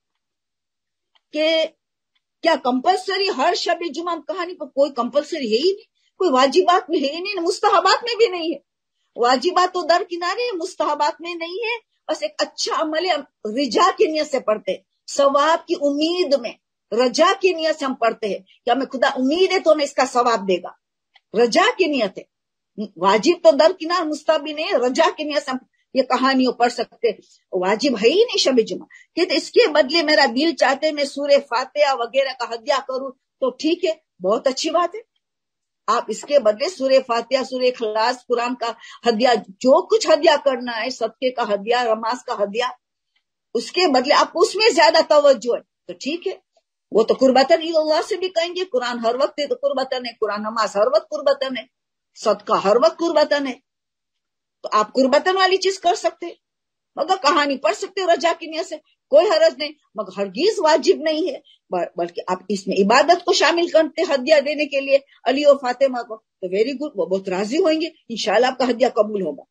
कि क्या कंपलसरी हर शब जुमा कहानी पर? कोई कंपलसरी है ही नहीं, कोई वाजिबात में है ही नहीं, मुस्तहबात में भी नहीं है। वाजिबात तो दरकिनारे है, मुस्तहबात में नहीं है। बस एक अच्छा अमल है, रिजा की नियत से पढ़ते हैं, सवाब की उम्मीद में, रजा की नियत से हम पढ़ते हैं कि हमें खुदा उम्मीद है तो हमें इसका सवाब देगा, रजा की नियत है। वाजिब तो दरकिनार, मुस्तहब भी नहीं है, रजा की नियत से हम ये कहानियों पढ़ सकते। वाजिब है ही नहीं शब जुमा, कि इसके बदले मेरा दिल चाहते मैं सूरह फातिहा वगैरह का हदिया करूं, तो ठीक है, बहुत अच्छी बात है। आप इसके बदले सूरह फातिहा, सूरह इखलास, कुरान का हदिया, जो कुछ हदिया करना है, सदके का हदिया, नमाज का हदिया, उसके बदले आपको उसमें ज्यादा तवज्जो है, तो ठीक है। वो तो कुर्बतन अल्लाह से भी कहेंगे, कुरान हर वक्त है तो कुर्बतन है, कुरान नमाज हर वक्त कुर्बतन है, सदका हर वक्त कुर्बतन है, तो आप कुर्बतन वाली चीज कर सकते हैं। मगर कहानी पढ़ सकते हो रजा की नियत से, कोई हरज नहीं, मगर हरगिज वाजिब नहीं है, बल्कि आप इसमें इबादत को शामिल करते हदिया देने के लिए अली और फातिमा को, तो वेरी गुड, वो बहुत राजी होंगे, इंशाल्लाह आपका हदिया कबूल होगा।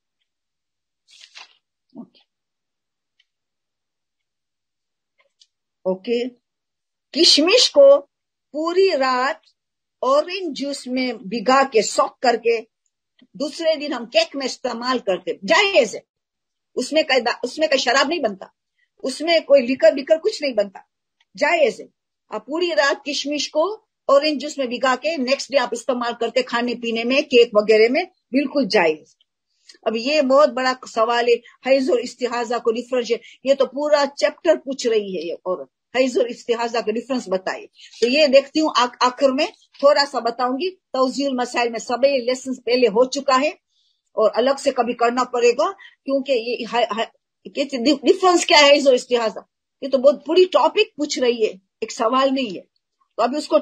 ओके, किशमिश को पूरी रात ऑरेंज जूस में भिगा के सॉक करके दूसरे दिन हम केक में इस्तेमाल करते, जायज है। उसमें कोई शराब नहीं बनता, उसमें कोई लिकर कुछ नहीं बनता, जायज है। आप पूरी रात किशमिश को ऑरेंज जूस में भिगा के नेक्स्ट डे आप इस्तेमाल करते खाने पीने में, केक वगैरह में, बिल्कुल जायज। अब ये बहुत बड़ा सवाल है, हैज और इस्तिहाजा को डिफरेंस, ये तो पूरा चैप्टर पूछ रही है ये औरत, हैज और इस्तिहाजा का डिफरेंस बताइए। तो ये देखती हूँ आखिर में थोड़ा सा बताऊंगी। तौजील मसाइल में सब लेसन पहले हो चुका है और अलग से कभी करना पड़ेगा, क्योंकि ये डिफरेंस क्या है हैज और इस्तिहाजा, ये तो बहुत पूरी टॉपिक पूछ रही है, एक सवाल नहीं है। तो अभी उसको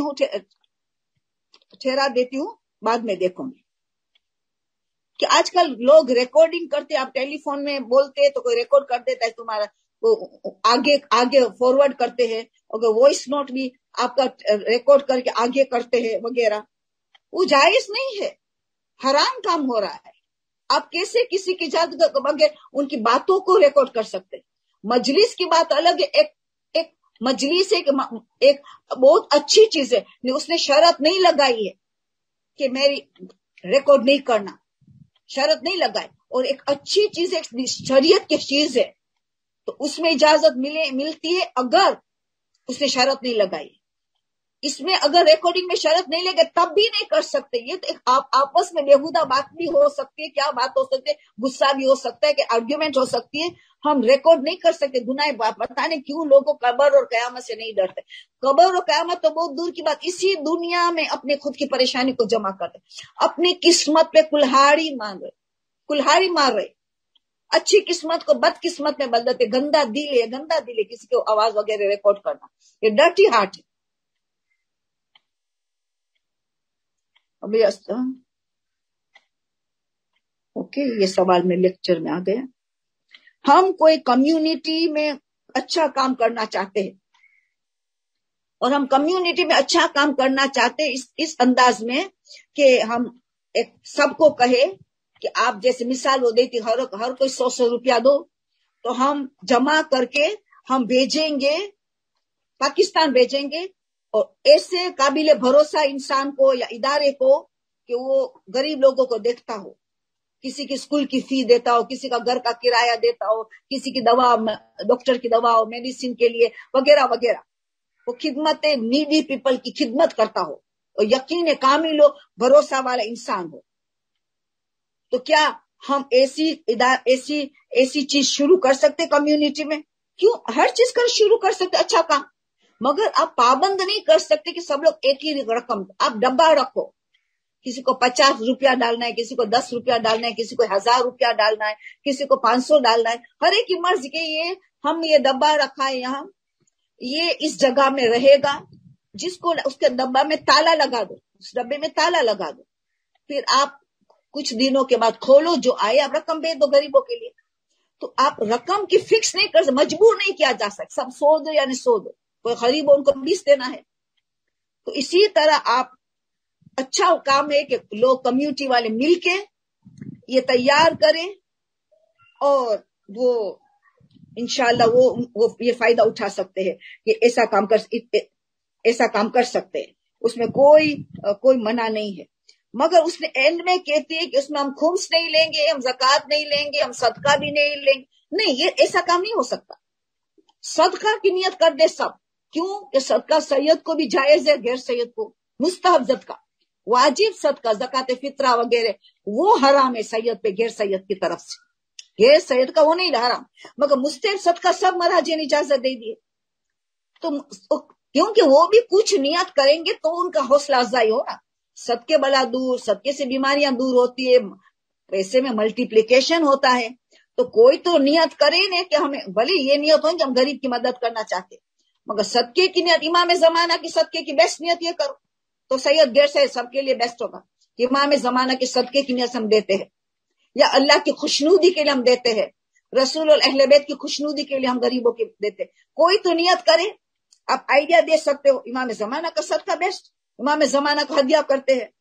ठहरा देती हूँ, बाद में देखूंगी। कि आजकल लोग रिकॉर्डिंग करते, आप टेलीफोन में बोलते तो कोई रिकॉर्ड कर देता है तुम्हारा, तो आगे फॉरवर्ड करते हैं, अगर वॉइस नोट भी आपका रिकॉर्ड करके आगे करते हैं वगैरह, वो जायज नहीं है, हराम काम हो रहा है। आप कैसे किसी की इजाजत के बगैर उनकी बातों को रिकॉर्ड कर सकते? मजलिस की बात अलग है, एक मजलिस एक बहुत अच्छी चीज है, उसने शर्त नहीं लगाई है कि मेरी रिकॉर्ड नहीं करना, शर्त नहीं लगाई, और एक अच्छी चीज, एक शरीयत की चीज है, तो उसमें इजाजत मिलती है अगर उसने शर्त नहीं लगाई। इसमें अगर रिकॉर्डिंग में शर्त नहीं लगे तब भी नहीं कर सकते। ये तो एक आपस में बेहुदा बात भी हो सकती है, क्या बात हो सकती है, गुस्सा भी हो सकता है, कि आर्ग्यूमेंट हो सकती है, हम रिकॉर्ड नहीं कर सकते। गुनाह बात, पता नहीं क्यों लोगों कब्र और कयामत से नहीं डरते। कब्र और कयामत तो बहुत दूर की बात, इसी दुनिया में अपने खुद की परेशानी को जमा करते, अपनी किस्मत पे कुल्हाड़ी मार रहे, अच्छी किस्मत को बदकिस्मत में बदल देते। गंदा दिल है किसी को आवाज वगैरह रिकॉर्ड करना, ये डर्टी हार्ट है। अभी ओके, ये सवाल में लेक्चर में आ गया। हम कोई कम्युनिटी में अच्छा काम करना चाहते हैं, और हम कम्युनिटी में अच्छा काम करना चाहते हैं इस अंदाज में कि हम एक सबको कहे कि आप, जैसे मिसाल वो देती, हर कोई 100 रुपया दो, तो हम जमा करके हम भेजेंगे, पाकिस्तान भेजेंगे, और ऐसे काबिले भरोसा इंसान को या इदारे को کہ وہ غریب لوگوں کو دیکھتا ہو، کسی کی اسکول کی فی دیتا ہو، کسی کا گھر کا کرایہ دیتا ہو، کسی کی دوا، ڈاکٹر کی دوا ہو، میڈیسن کے لیے وغیرہ وغیرہ، وہ خدمت نیڈی پیپل کی خدمت کرتا ہو اور یقین کامل ہو، بھروسہ والا انسان ہو، تو کیا ہم ایسی چیز شروع کر سکتے کمیونٹی میں؟ کیوں، ہر چیز شروع کر سکتے، اچھا کام، مگر آپ پابند نہیں کر سکتے کہ سب لوگ ایک ہی رقم، آپ ڈبہ رکھو، کسی کو 50 روپیہ ڈالنا ہے، کسی کو 10 روپیہ ڈالنا ہے، کسی کو 1000 روپیہ ڈالنا ہے، کسی کو 500 ڈالنا ہے، ہر ایک کی مرضی کے ہم یہ ڈبہ رکھا ہے یہاں، یہ اس جگہ میں رہے گا، جس کو اس کے ڈبہ میں تالا لگا دو، اس ڈبے میں تالا لگا دو، پھر آپ کچھ دنوں کے بعد کھولو، جو آئے آپ رقم بھیج دو غریبوں کے لیے۔ تو آپ رقم کی فکس نہیں کر سکتے، مجبور نہیں کیا جا سکتا، سب 100 دو یعنی 100 دو، کوئی غریب ہو ان کو 20 دینا ہے۔ تو اسی طرح آپ، اچھا کام ہے کہ لوگ کمیونٹی والے مل کے یہ تیار کریں اور وہ انشاءاللہ وہ یہ فائدہ اٹھا سکتے ہیں کہ ایسا کام کر سکتے ہیں، اس میں کوئی منع نہیں ہے۔ مگر اس نے اینڈ میں کہتی ہے کہ اس میں ہم خمس نہیں لیں گے، ہم زکوٰۃ نہیں لیں گے، ہم صدقہ بھی نہیں لیں گے، نہیں، یہ ایسا کام نہیں ہو سکتا۔ صدقہ کی نیت کر دے سب، کیوں کہ صدقہ سید کو بھی جائز ہے، غیر سید کو مستحب صدقہ، واجب صدقہ زکوٰۃ فطرہ وغیرہ وہ حرام ہے سید پہ، غیر سید کی طرف سے، غیر سید کا وہ نہیں حرام، مگر مستحب صدقہ سب مراجع نے اجازت دے دی۔ تو کیونکہ وہ بھی کچھ نیت کریں گے تو ان کا حوصلہ افزائی ہوگا، صدقے بلا دور، صدقے سے بیماریاں دور ہوتی ہے، پیسے میں ملٹیپلیکیشن ہوتا ہے، تو کوئی تو نیت کرے نہیں کہ ہمیں، بھلے یہ نیت ہو کہ ہم غریب کی مدد کرنا چاہتے، مگر صدقے کی نیت، امام زمانہ کی صدقے کی بیسٹ نیت یہ کرو تو سید غیر سید سب کے لیے بیسٹ ہوگا۔ امام زمانہ کے صدقے کی نیت ہم دیتے ہیں، یا اللہ کی خوشنودی کے لیے ہم دیتے ہیں، رسول اور اہل بیت کی خوشنودی کے لیے ہم غریبوں کے دیتے، کوئی تو نیت کرے۔ آپ آئیڈیا دے سکتے ہو، امام زمانہ کا صدقہ بیسٹ، امام زمانہ کا ہدیہ کرتے ہیں،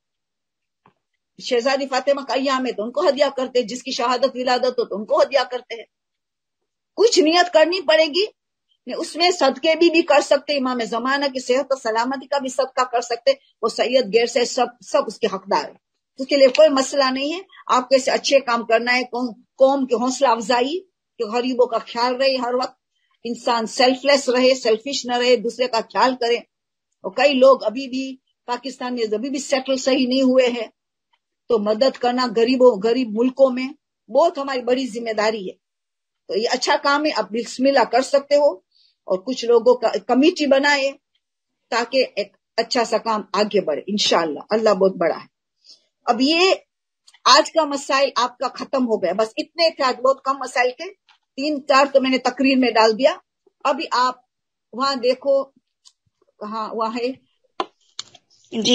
شہزادی فاطمہ کا ایام ہے تو ان کو ہدیہ کرتے ہیں، جس کی شہادت ولادت ہو تو ان کو ہدیہ کرتے ہیں۔ کچھ نیت کرنی پڑے گی، اس میں صدقے بھی کر سکتے، امام زمانہ کی صحت و سلامتی کا بھی صدقہ کر سکتے، وہ سید غیر سے سب اس کے حقدار ہے، اس کے لیے کوئی مسئلہ نہیں ہے۔ آپ کو ایسے اچھے کام کرنا ہے، قوم کی حوصلہ افزائی، کہ غریبوں کا خیال رہے، ہر وقت انسان سیلف لیس رہے، سیلفش نہ رہے، دوسرے کا خیال کرے۔ اور کئی لوگ ابھی بھی پاکستان میں ابھی بھی سیٹل صحیح نہیں ہوئے ہیں، تو مدد کرنا غریب ملکوں میں بہت ہماری بڑی ذمہ داری ہے۔ تو یہ اچھا کام ہے، آپ بسم اللہ کر سکتے ہو، اور کچھ لوگوں کا کمیٹی بنائے تاکہ ایک اچھا سا کام آگے بڑھے، انشاءاللہ اللہ بہت بڑا ہے۔ اب یہ آج کا مسائل آپ کا ختم ہو گیا، بس اتنے تھے آج، بہت کم مسائل کے، 3-4 تو میں نے تقریر میں ڈال دیا۔ ابھی آپ وہاں دیکھو، کہاں وہاں ہے جی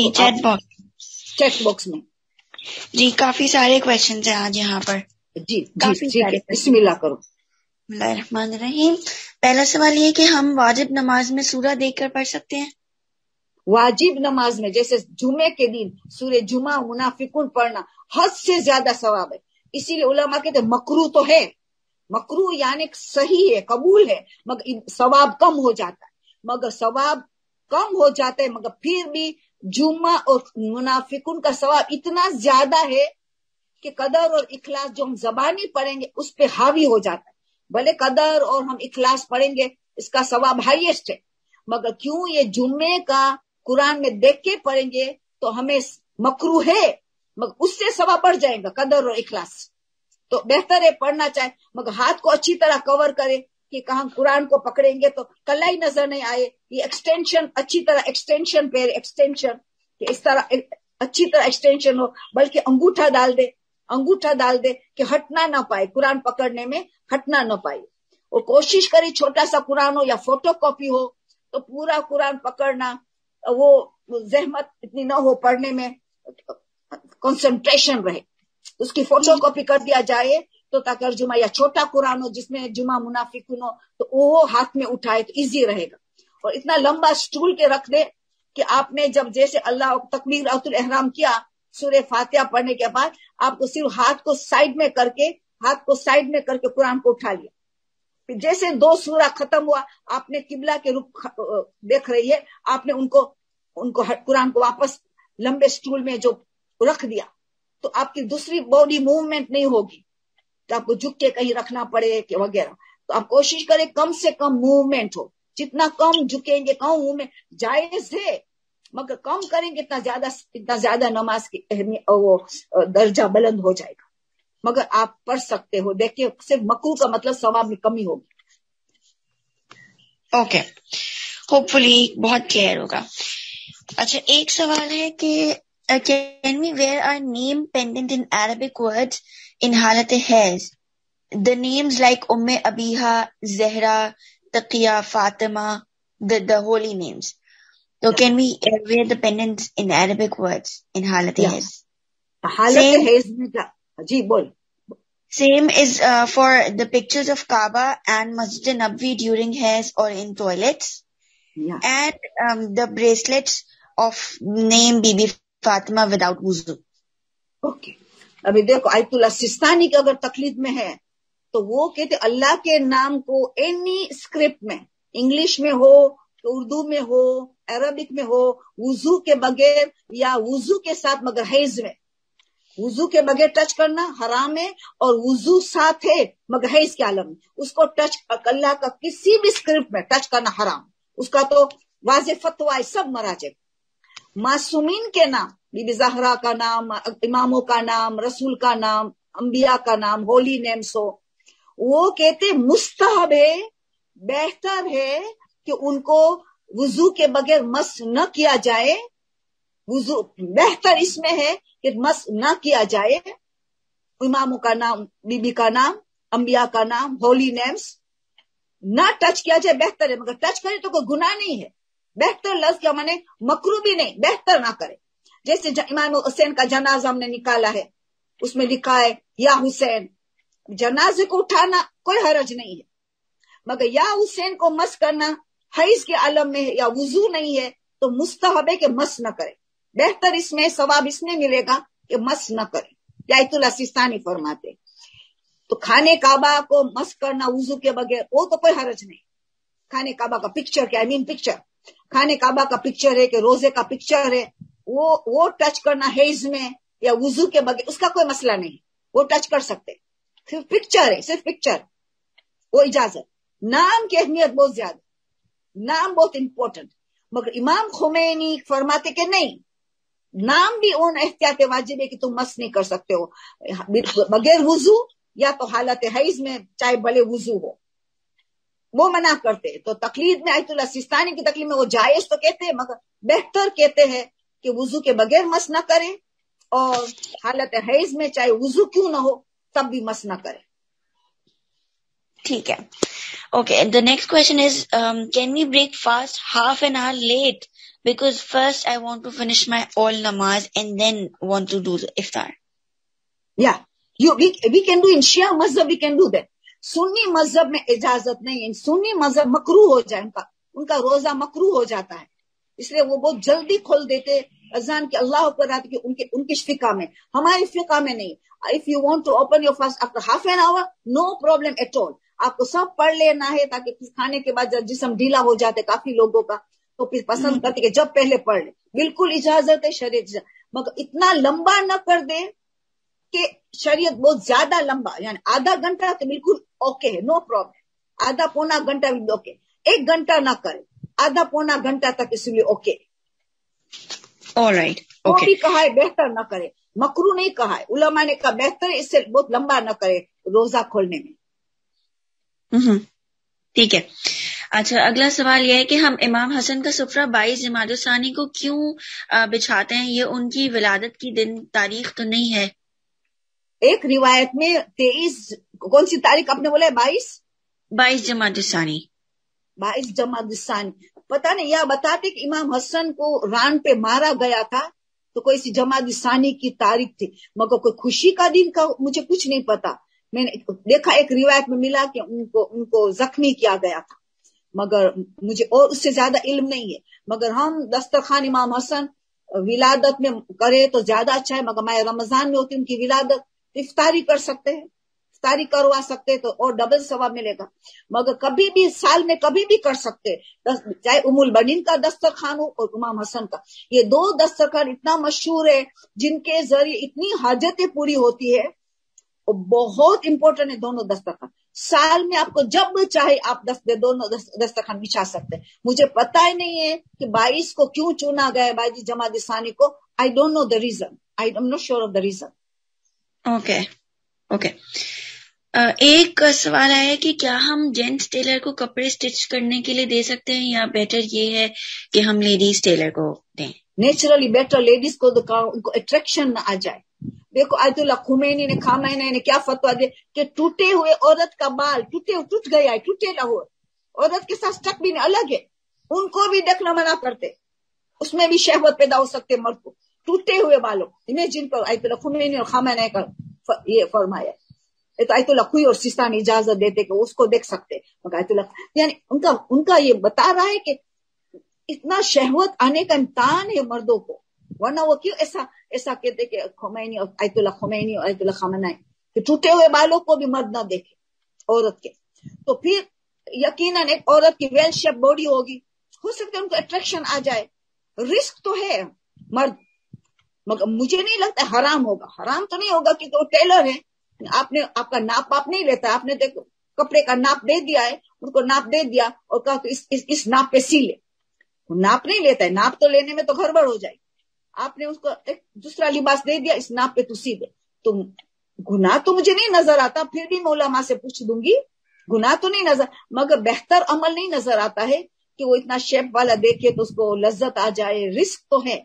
چیٹ باکس میں، جی کافی سارے کویشچنز ہیں آج یہاں پر، جی کافی ٹھیک ہے، سارے۔ بسم اللہ کرو۔ بسم اللہ الرحمن الرحیم۔ پہلا سوال یہ کہ ہم واجب نماز میں سورہ دیکھ کر پڑھ سکتے ہیں؟ واجب نماز میں جیسے جمعے کے دن سورہ جمعہ منافقون پڑھنا حد سے زیادہ ثواب ہے، اسی لیے علماء کہتے ہیں مکروہ تو ہے، مکروہ یعنی صحیح ہے، قبول ہے، مگر ثواب کم ہو جاتا ہے، مگر پھر بھی جمعہ اور منافقون کا ثواب اتنا زیادہ ہے کہ قدر اور اخلاص جو ہم زبانی پڑھیں گے اس پہ حاوی ہو جاتا ہے۔ بھلے قدر اور ہم اخلاص پڑھیں گے اس کا ثواب ہائیسٹ ہے، مگر کیوں یہ جمعے کا قرآن میں دیکھ کے پڑھیں گے تو ہمیں مکروہ ہے، مگر اس سے ثواب بڑھ جائے گا قدر اور اخلاص، تو بہتر ہے پڑھنا چاہے، مگر ہاتھ کو اچھی طرح کور کرے کہ کہاں قرآن کو پکڑیں گے تو کلائی نظر نہیں آئے، یہ ایکسٹینشن اچھی طرح ایکسٹینشن پہ ایکسٹینشن کہ اس طرح اچھی طرح ایکسٹینشن ہو، بلکہ انگوٹھا ڈال دے کہ ہٹنا نہ پائے، قرآن پکڑنے میں ہٹنا نہ پائے، اور کوشش کرے چھوٹا سا قرآن ہو یا فوٹو کاپی ہو تو پورا قرآن پکڑنا، وہ زحمت اتنی نہ ہو پڑھنے میں، کنسنٹریشن رہے، اس کی فوٹو کاپی کر دیا جائے تو ترجمہ، یا چھوٹا قرآن ہو جس میں جمعہ منافقون ہو تو وہ ہاتھ میں اٹھائے تو ایزی رہے گا، اور اتنا لمبا سٹول کے رکھ دے کہ آپ نے جب جیسے اللہ تکبیرۃ الاحرام کیا سورہ فاتحہ پڑھنے کے بعد آپ کو صرف ہاتھ کو سائڈ میں کر کے قرآن کو اٹھا لیا، پھر جیسے 2 سورہ ختم ہوا آپ نے قبلہ کے رخ دیکھ رہی ہے، آپ نے ان کو قرآن کو واپس لمبے سٹول میں جو رکھ دیا تو آپ کی دوسری باڈی موومنٹ نہیں ہوگی, تو آپ کو جھک کے کہیں رکھنا پڑے کہ وغیرہ. تو آپ کوشش کریں کم سے کم موومنٹ ہو, جتنا کم جھکیں گے کم موومنٹ جائز ہے, مگر کم کریں گے اتنا زیادہ نماز کی اہمیت وہ درجہ بلند ہو جائے گا. مگر آپ پڑھ سکتے ہو. دیکھیے صرف مکروہ کا مطلب ثواب میں کمی ہوگی. اوکے, ہوپ فلی بہت کلیئر ہوگا. اچھا, ایک سوال ہے کہ can we wear our name pendant in Arabic words in حالت حیض, the names like Abiha, Zahra, Taqiya, Fatima, the holy names. So can we wear the pendants in Arabic words in حالت حیض؟ حالت حیض میں کیا جی بول. Same is for the pictures of Kaaba and Masjid Nabwi during haiz or in toilets. Yeah. And the bracelets of name Bibi Fatima without wuzu. Okay. ابھی دیکھو آیت اللہ سستانی کے اگر تقلید میں ہے تو وہ کہتے اللہ کے نام کو اینی اسکرپٹ میں, انگلش میں ہو, اردو میں ہو, عربک میں ہو, وضو کے بغیر یا وضو کے ساتھ, مگر حیض میں وضو کے بغیر ٹچ کرنا حرام ہے, اور وضو ساتھ ہے مگر حیض کے عالم میں اس کو ٹچ اللہ کا کسی بھی اسکرپٹ میں ٹچ کرنا حرام. اس کا تو واضح فتویٰ ہے سب مراجع. معصومین کے نام, بی بی زہرا کا نام, اماموں کا نام, رسول کا نام, انبیاء کا نام, ہولی نیمس ہو, وہ کہتے مستحب ہے, بہتر ہے کہ ان کو وضو کے بغیر مس نہ کیا جائے. وضو بہتر اس میں ہے کہ مس نہ کیا جائے. اماموں کا نام, بی بی کا نام, انبیاء کا نام, ہولی نیمس نہ ٹچ کیا جائے بہتر ہے, مگر ٹچ کرے تو کوئی گناہ نہیں ہے. بہتر لفظ کیا مانے مکروہ بھی نہیں, بہتر نہ کرے. جیسے امام حسین کا جنازہ ہم نے نکالا ہے, اس میں لکھا ہے یا حسین, جنازے کو اٹھانا کوئی حرج نہیں ہے, مگر یا حسین کو مس کرنا حیض کے عالم میں ہے یا وضو نہیں ہے تو مستحب ہے کہ مس نہ کرے. بہتر اس میں ثواب اس میں ملے گا کہ مس نہ کرے. آیت اللہ سستانی فرماتے تو خانے کعبہ کو مس کرنا وضو کے بغیر وہ تو کوئی حرج نہیں. خانے کعبہ کا پکچر کیا پکچر, خانے کعبہ کا پکچر ہے کہ روزے کا پکچر ہے, وہ ٹچ کرنا حیض میں یا وضو کے بغیر اس کا کوئی مسئلہ نہیں, وہ ٹچ کر سکتے. صرف پکچر ہے, صرف پکچر, وہ اجازت. نام کی اہمیت بہت زیادہ, نام بہت امپورٹنٹ, مگر امام خمینی فرماتے کہ نہیں, نام بھی ان احتیاط واجب ہے کہ تم مس نہیں کر سکتے ہو بغیر وضو یا تو حالت حیض میں چاہے بھلے وضو ہو, وہ منع کرتے. تو تقلید میں آیت اللہ سستانی کی تقلید میں وہ جائز تو کہتے ہیں, مگر بہتر کہتے ہیں کہ وضو کے بغیر مس نہ کریں, اور حالت حیض میں چاہے وضو کیوں نہ ہو تب بھی مس نہ کریں. ٹھیک ہے. Okay, the next question is, can we break fast half an hour late? Because first I want to finish my all namaz and then want to do the iftar. Yeah, we can do in Shia mazhab, we can do that. سنی مذہب میں اجازت نہیں ہے, سنی مذہب مکروہ ہو جائے, ان کا روزہ مکروہ ہو جاتا ہے, اس لیے وہ بہت جلدی کھول دیتے اذان کے اللہ اکبر آتے کہ ان کی فقہ میں, ہماری فقہ میں نہیں. If you want to open your fast after half an hour, no problem at all. آپ کو سب پڑھ لینا ہے تاکہ کھانے کے بعد جسم ڈھیلا ہو جاتے کافی لوگوں کا, تو پھر پسند کرتے کہ جب پہلے پڑھ لے. بالکل اجازت ہے, شریعت, مگر اتنا لمبا نہ کر دے کہ شریعت بہت زیادہ لمبا, یعنی آدھا گھنٹہ تو بالکل اوکے ہے, نو پرابلم. آدھا پونا گھنٹہ بھی اوکے, 1 گھنٹہ نہ کرے, آدھا پونا گھنٹہ تک اس لیے اوکے. Alright, وہ okay. بھی کہا ہے بہتر نہ کرے, مکروہ نہیں کہا ہے. علماء نے کہا بہتر ہے اس سے بہت لمبا نہ کرے روزہ کھولنے میں. ٹھیک ہے. اچھا, اگلا سوال یہ ہے کہ ہم امام حسن کا سفرہ 22 جمادی الثانی کو کیوں بچھاتے ہیں؟ یہ ان کی ولادت کی دن تاریخ تو نہیں ہے. ایک روایت میں 23 کون سی تاریخ آپ نے بولا ہے؟ 22 جمادی الثانی. 22 جمادی الثانی پتہ نہیں, یا بتاتے کہ امام حسن کو ران پہ مارا گیا تھا تو کوئی سی جمادی الثانی کی تاریخ تھی, مگر کوئی خوشی کا دن کا مجھے کچھ نہیں پتا. میں نے دیکھا ایک روایت میں ملا کہ ان کو زخمی کیا گیا تھا, مگر مجھے اور اس سے زیادہ علم نہیں ہے. مگر ہم دسترخوان امام حسن ولادت میں کرے تو زیادہ اچھا ہے, مگر ماہ رمضان میں ہوتی ان کی ولادت, افطاری کر سکتے ہیں, तारीख करवा सकते तो और डबल सवाब मिलेगा, मगर कभी भी साल में कभी भी कर सकते। चाहे उमुल बनीन का दस्तरखान हो और इमाम हसन का, ये दो दस्तरखान इतना मशहूर है जिनके जरिए इतनी हाजतें पूरी होती है, और बहुत इंपॉर्टेंट है दोनों दस्तरखान। साल में आपको जब चाहे आप दोनों दस्तरखान बिछा सकते हैं। मुझे पता ही नहीं है कि 22 को क्यों चुना गया बाईजी जमात सानी को, I don't know the reason, I am not sure of the reason. Okay. एक सवाल आया कि क्या हम जेंट्स टेलर को कपड़े स्टिच करने के लिए दे सकते हैं, या बेटर ये है कि हम लेडीज टेलर को दें? नेचुरली बेटर लेडीज को उनको अट्रैक्शन न आ जाए। देखो आयतुल्ला खुमैनी ने खामैनी ने क्या फतवा दिया कि टूटे हुए औरत का बाल टूट गया है, टूटेगा हुआ औरत के साथ स्टक भी अलग है, उनको भी देखना मना करते, उसमें भी शहवत पैदा हो सकते मर्द को। टूटे हुए बालों इमेजिन करो, आयतुल्ला खुमैनी और खामैनी का ये फरमाया। तो आयतुल्ला खुई और सिस्तानी इजाजत देते कि उसको देख सकते, मगर आयतुल्ला यानी उनका ये बता रहा है कि इतना शहवत आने का इम्तिहान है मर्दों को, वरना वो क्यों ऐसा कहते कि खुमैनी और आयतुल्ला खुमैनी और आयतुल्ला खामैनी कि टूटे हुए बालों को भी मर्द ना देखे औरत के। तो फिर यकीनन एक औरत की वेल शेप बॉडी होगी, हो सकता है उनको अट्रैक्शन आ जाए। रिस्क तो है मर्द, मगर मुझे नहीं लगता हराम होगा। हराम तो नहीं होगा क्योंकि वो टेलर है, आपने आपका नाप आप नहीं लेता, आपने देखो कपड़े का नाप दे दिया है, उनको नाप दे दिया और कहा कि इस नाप पे सी ले, नाप नहीं लेता है। नाप तो लेने में तो गड़बड़ हो जाएगी। आपने उसको एक दूसरा लिबास दे दिया, इस नाप पे तू सी दे, तो गुनाह तो मुझे नहीं नजर आता। फिर भी मैं उलमा से पूछ दूंगी, गुनाह तो नहीं नजर, मगर बेहतर अमल नहीं नजर आता है कि वो इतना शेप वाला देखे तो उसको लज्जत आ जाए। रिस्क तो है।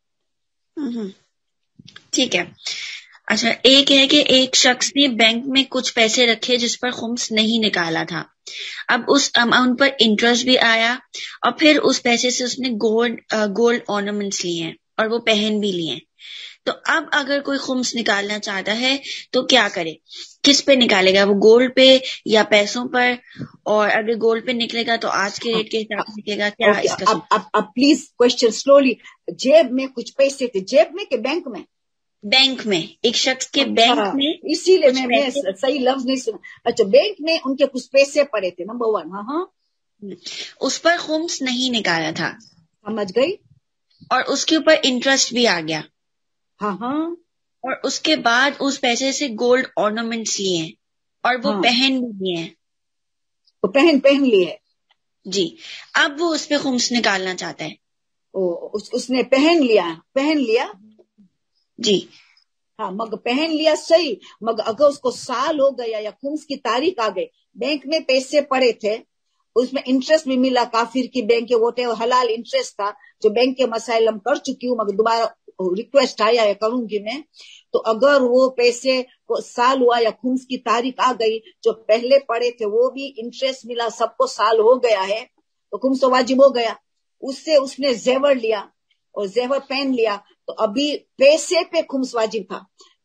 ठीक है। अच्छा, एक है कि एक शख्स ने बैंक में कुछ पैसे रखे जिस पर खुम्स नहीं निकाला था। अब उस अमाउंट पर इंटरेस्ट भी आया और फिर उस पैसे से उसने गोल्ड ऑर्नामेंट्स लिए हैं और वो पहन भी लिए हैं। तो अब अगर कोई खुम्स निकालना चाहता है तो क्या करे, किस पे निकालेगा, वो गोल्ड पे या पैसों पर? और अगर गोल्ड पे निकलेगा तो आज के रेट के हिसाब से निकलेगा क्या? इसका अब प्लीज क्वेश्चन स्लोली। जेब में कुछ पैसे थे, जेब में के बैंक में? बैंक में, एक शख्स के बैंक में, इसीलिए मैं सही लफ्ज नहीं सुना। अच्छा, बैंक में उनके कुछ पैसे पड़े थे, नंबर 1। हाँ, उस पर खुम्स नहीं निकाला था, समझ गई, और उसके ऊपर इंटरेस्ट भी आ गया। हाँ, और उसके बाद उस पैसे से गोल्ड ऑर्नामेंट्स लिए हैं और वो पहन भी लिए हैं, तो पहन लिए जी। अब वो उस पे खुम्स निकालना चाहता है। उसने पहन लिया जी, हाँ, मगर पहन लिया सही, मगर अगर उसको साल हो गया या खुम्स की तारीख आ गई, बैंक में पैसे पड़े थे, उसमें इंटरेस्ट भी मिला, काफिर की बैंक के वोटे हलाल इंटरेस्ट था, जो बैंक के मसाइल हम कर चुकी हूँ, मगर दोबारा रिक्वेस्ट आया है करूंगी मैं। तो अगर वो पैसे को साल हुआ या खुम्स की तारीख आ गई, जो पहले पड़े थे वो भी इंटरेस्ट मिला, सबको साल हो गया है, तो खुम्स तो वाजिब हो गया। उससे उसने जेवर लिया और जेवर पहन लिया, तो अभी पैसे पे खुम्स वाजिब था,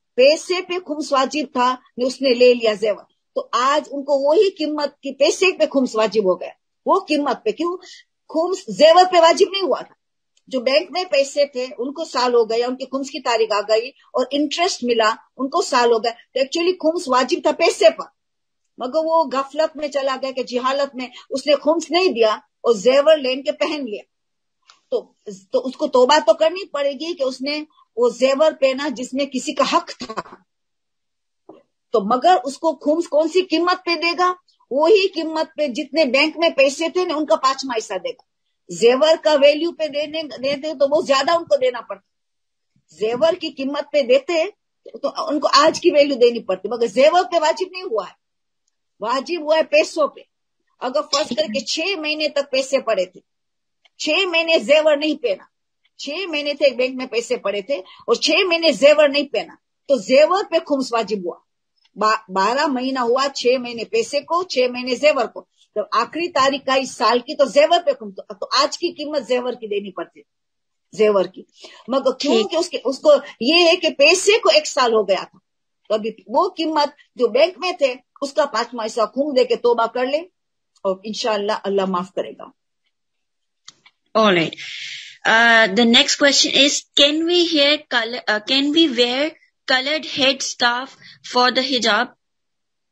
उसने ले लिया जेवर, तो आज उनको वही कीमत की पैसे पे खुम्स वाजिब हो गया, वो कीमत पे। क्यों? खुम्स जेवर पे वाजिब नहीं हुआ था। जो बैंक में पैसे थे उनको साल हो गया, उनकी खुम्स की तारीख आ गई और इंटरेस्ट मिला, उनको साल हो गया, तो एक्चुअली खुम्स वाजिब था पैसे पर, मगर वो गफलत में चला गया कि जिहालत में उसने खुम्स नहीं दिया और जेवर लेन के पहन लिया। तो उसको तौबा तो करनी पड़ेगी कि उसने वो जेवर पहना जिसमें किसी का हक था। तो मगर उसको खुम्स कौन सी कीमत पे देगा? वही कीमत पे जितने बैंक में पैसे थे ना, उनका 5वां हिस्सा देगा। जेवर का वैल्यू पे देते तो वो ज्यादा उनको देना पड़ता, जेवर की कीमत पे देते तो उनको आज की वैल्यू देनी पड़ती, मगर जेवर पे वाजिब नहीं हुआ है, वाजिब हुआ है पैसों पे। अगर फर्ज करके 6 महीने तक पैसे पड़े थे, 6 महीने जेवर नहीं पहना, 6 महीने थे बैंक में पैसे पड़े थे और 6 महीने जेवर नहीं पहना, तो जेवर पे खुम्स वाजिब हुआ। 12 महीना हुआ, 6 महीने पैसे को, 6 महीने जेवर को, तो आखिरी तारीख का इस साल की तो जेवर पे खुम्स, तो आज की कीमत जेवर की देनी पड़ती, जेवर की। मगर क्योंकि उसको ये है कि पैसे को 1 साल हो गया था, तो अभी वो कीमत जो बैंक में थे उसका 5वां हिस्सा खून दे के तौबा कर ले और इंशाअल्लाह अल्लाह माफ करेगा। All right. The next question is, can we wear colored head scarf for the hijab?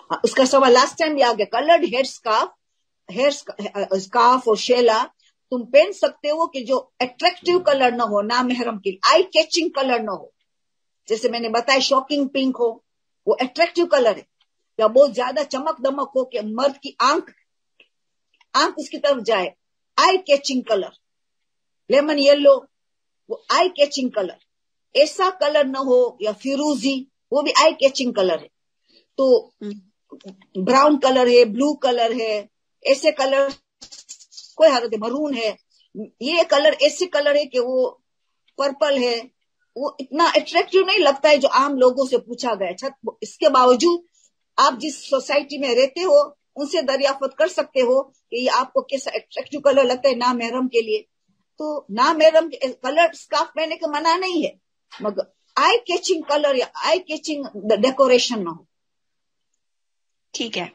اس کا سوال لاسٹ ٹائم بھی آ گیا. کلرڈ ہیئر اسکارف اور شیلا تم پہن سکتے ہو کہ جو اٹریکٹیو کلر نہ ہو, نامحرم کے لیے آئی کیچنگ کلر نہ ہو. جیسے میں نے بتایا شاکنگ پنک ہو, وہ اٹریکٹیو کلر ہے, یا بہت زیادہ چمک دمک ہو کہ مرد کی آنکھ اس کی طرف جائے, eye catching colour. Lemon yellow, وہ آئی کیچنگ کلر. ایسا کلر نہ ہو, یا فیروزی, وہ بھی آئی کیچنگ کلر ہے. تو براؤن کلر ہے, بلو کلر ہے, ایسے کلر کوئی حالت ہے, مرون ہے, یہ کلر ایسے کلر ہے کہ وہ پرپل ہے, وہ اتنا اٹریکٹیو نہیں لگتا ہے جو عام لوگوں سے پوچھا گیا. اس کے باوجود آپ جس سوسائٹی میں رہتے ہو ان سے دریافت کر سکتے ہو کہ یہ آپ کو کیسا اٹریکٹیو کلر لگتا ہے نامحرم کے لیے. تو نامحرم کلر اسکارف پہننے کا منع نہیں ہے, مگر آئی کیچنگ کلر یا آئی کیچنگ ڈیکوریشن نہ ہو. ٹھیک ہے.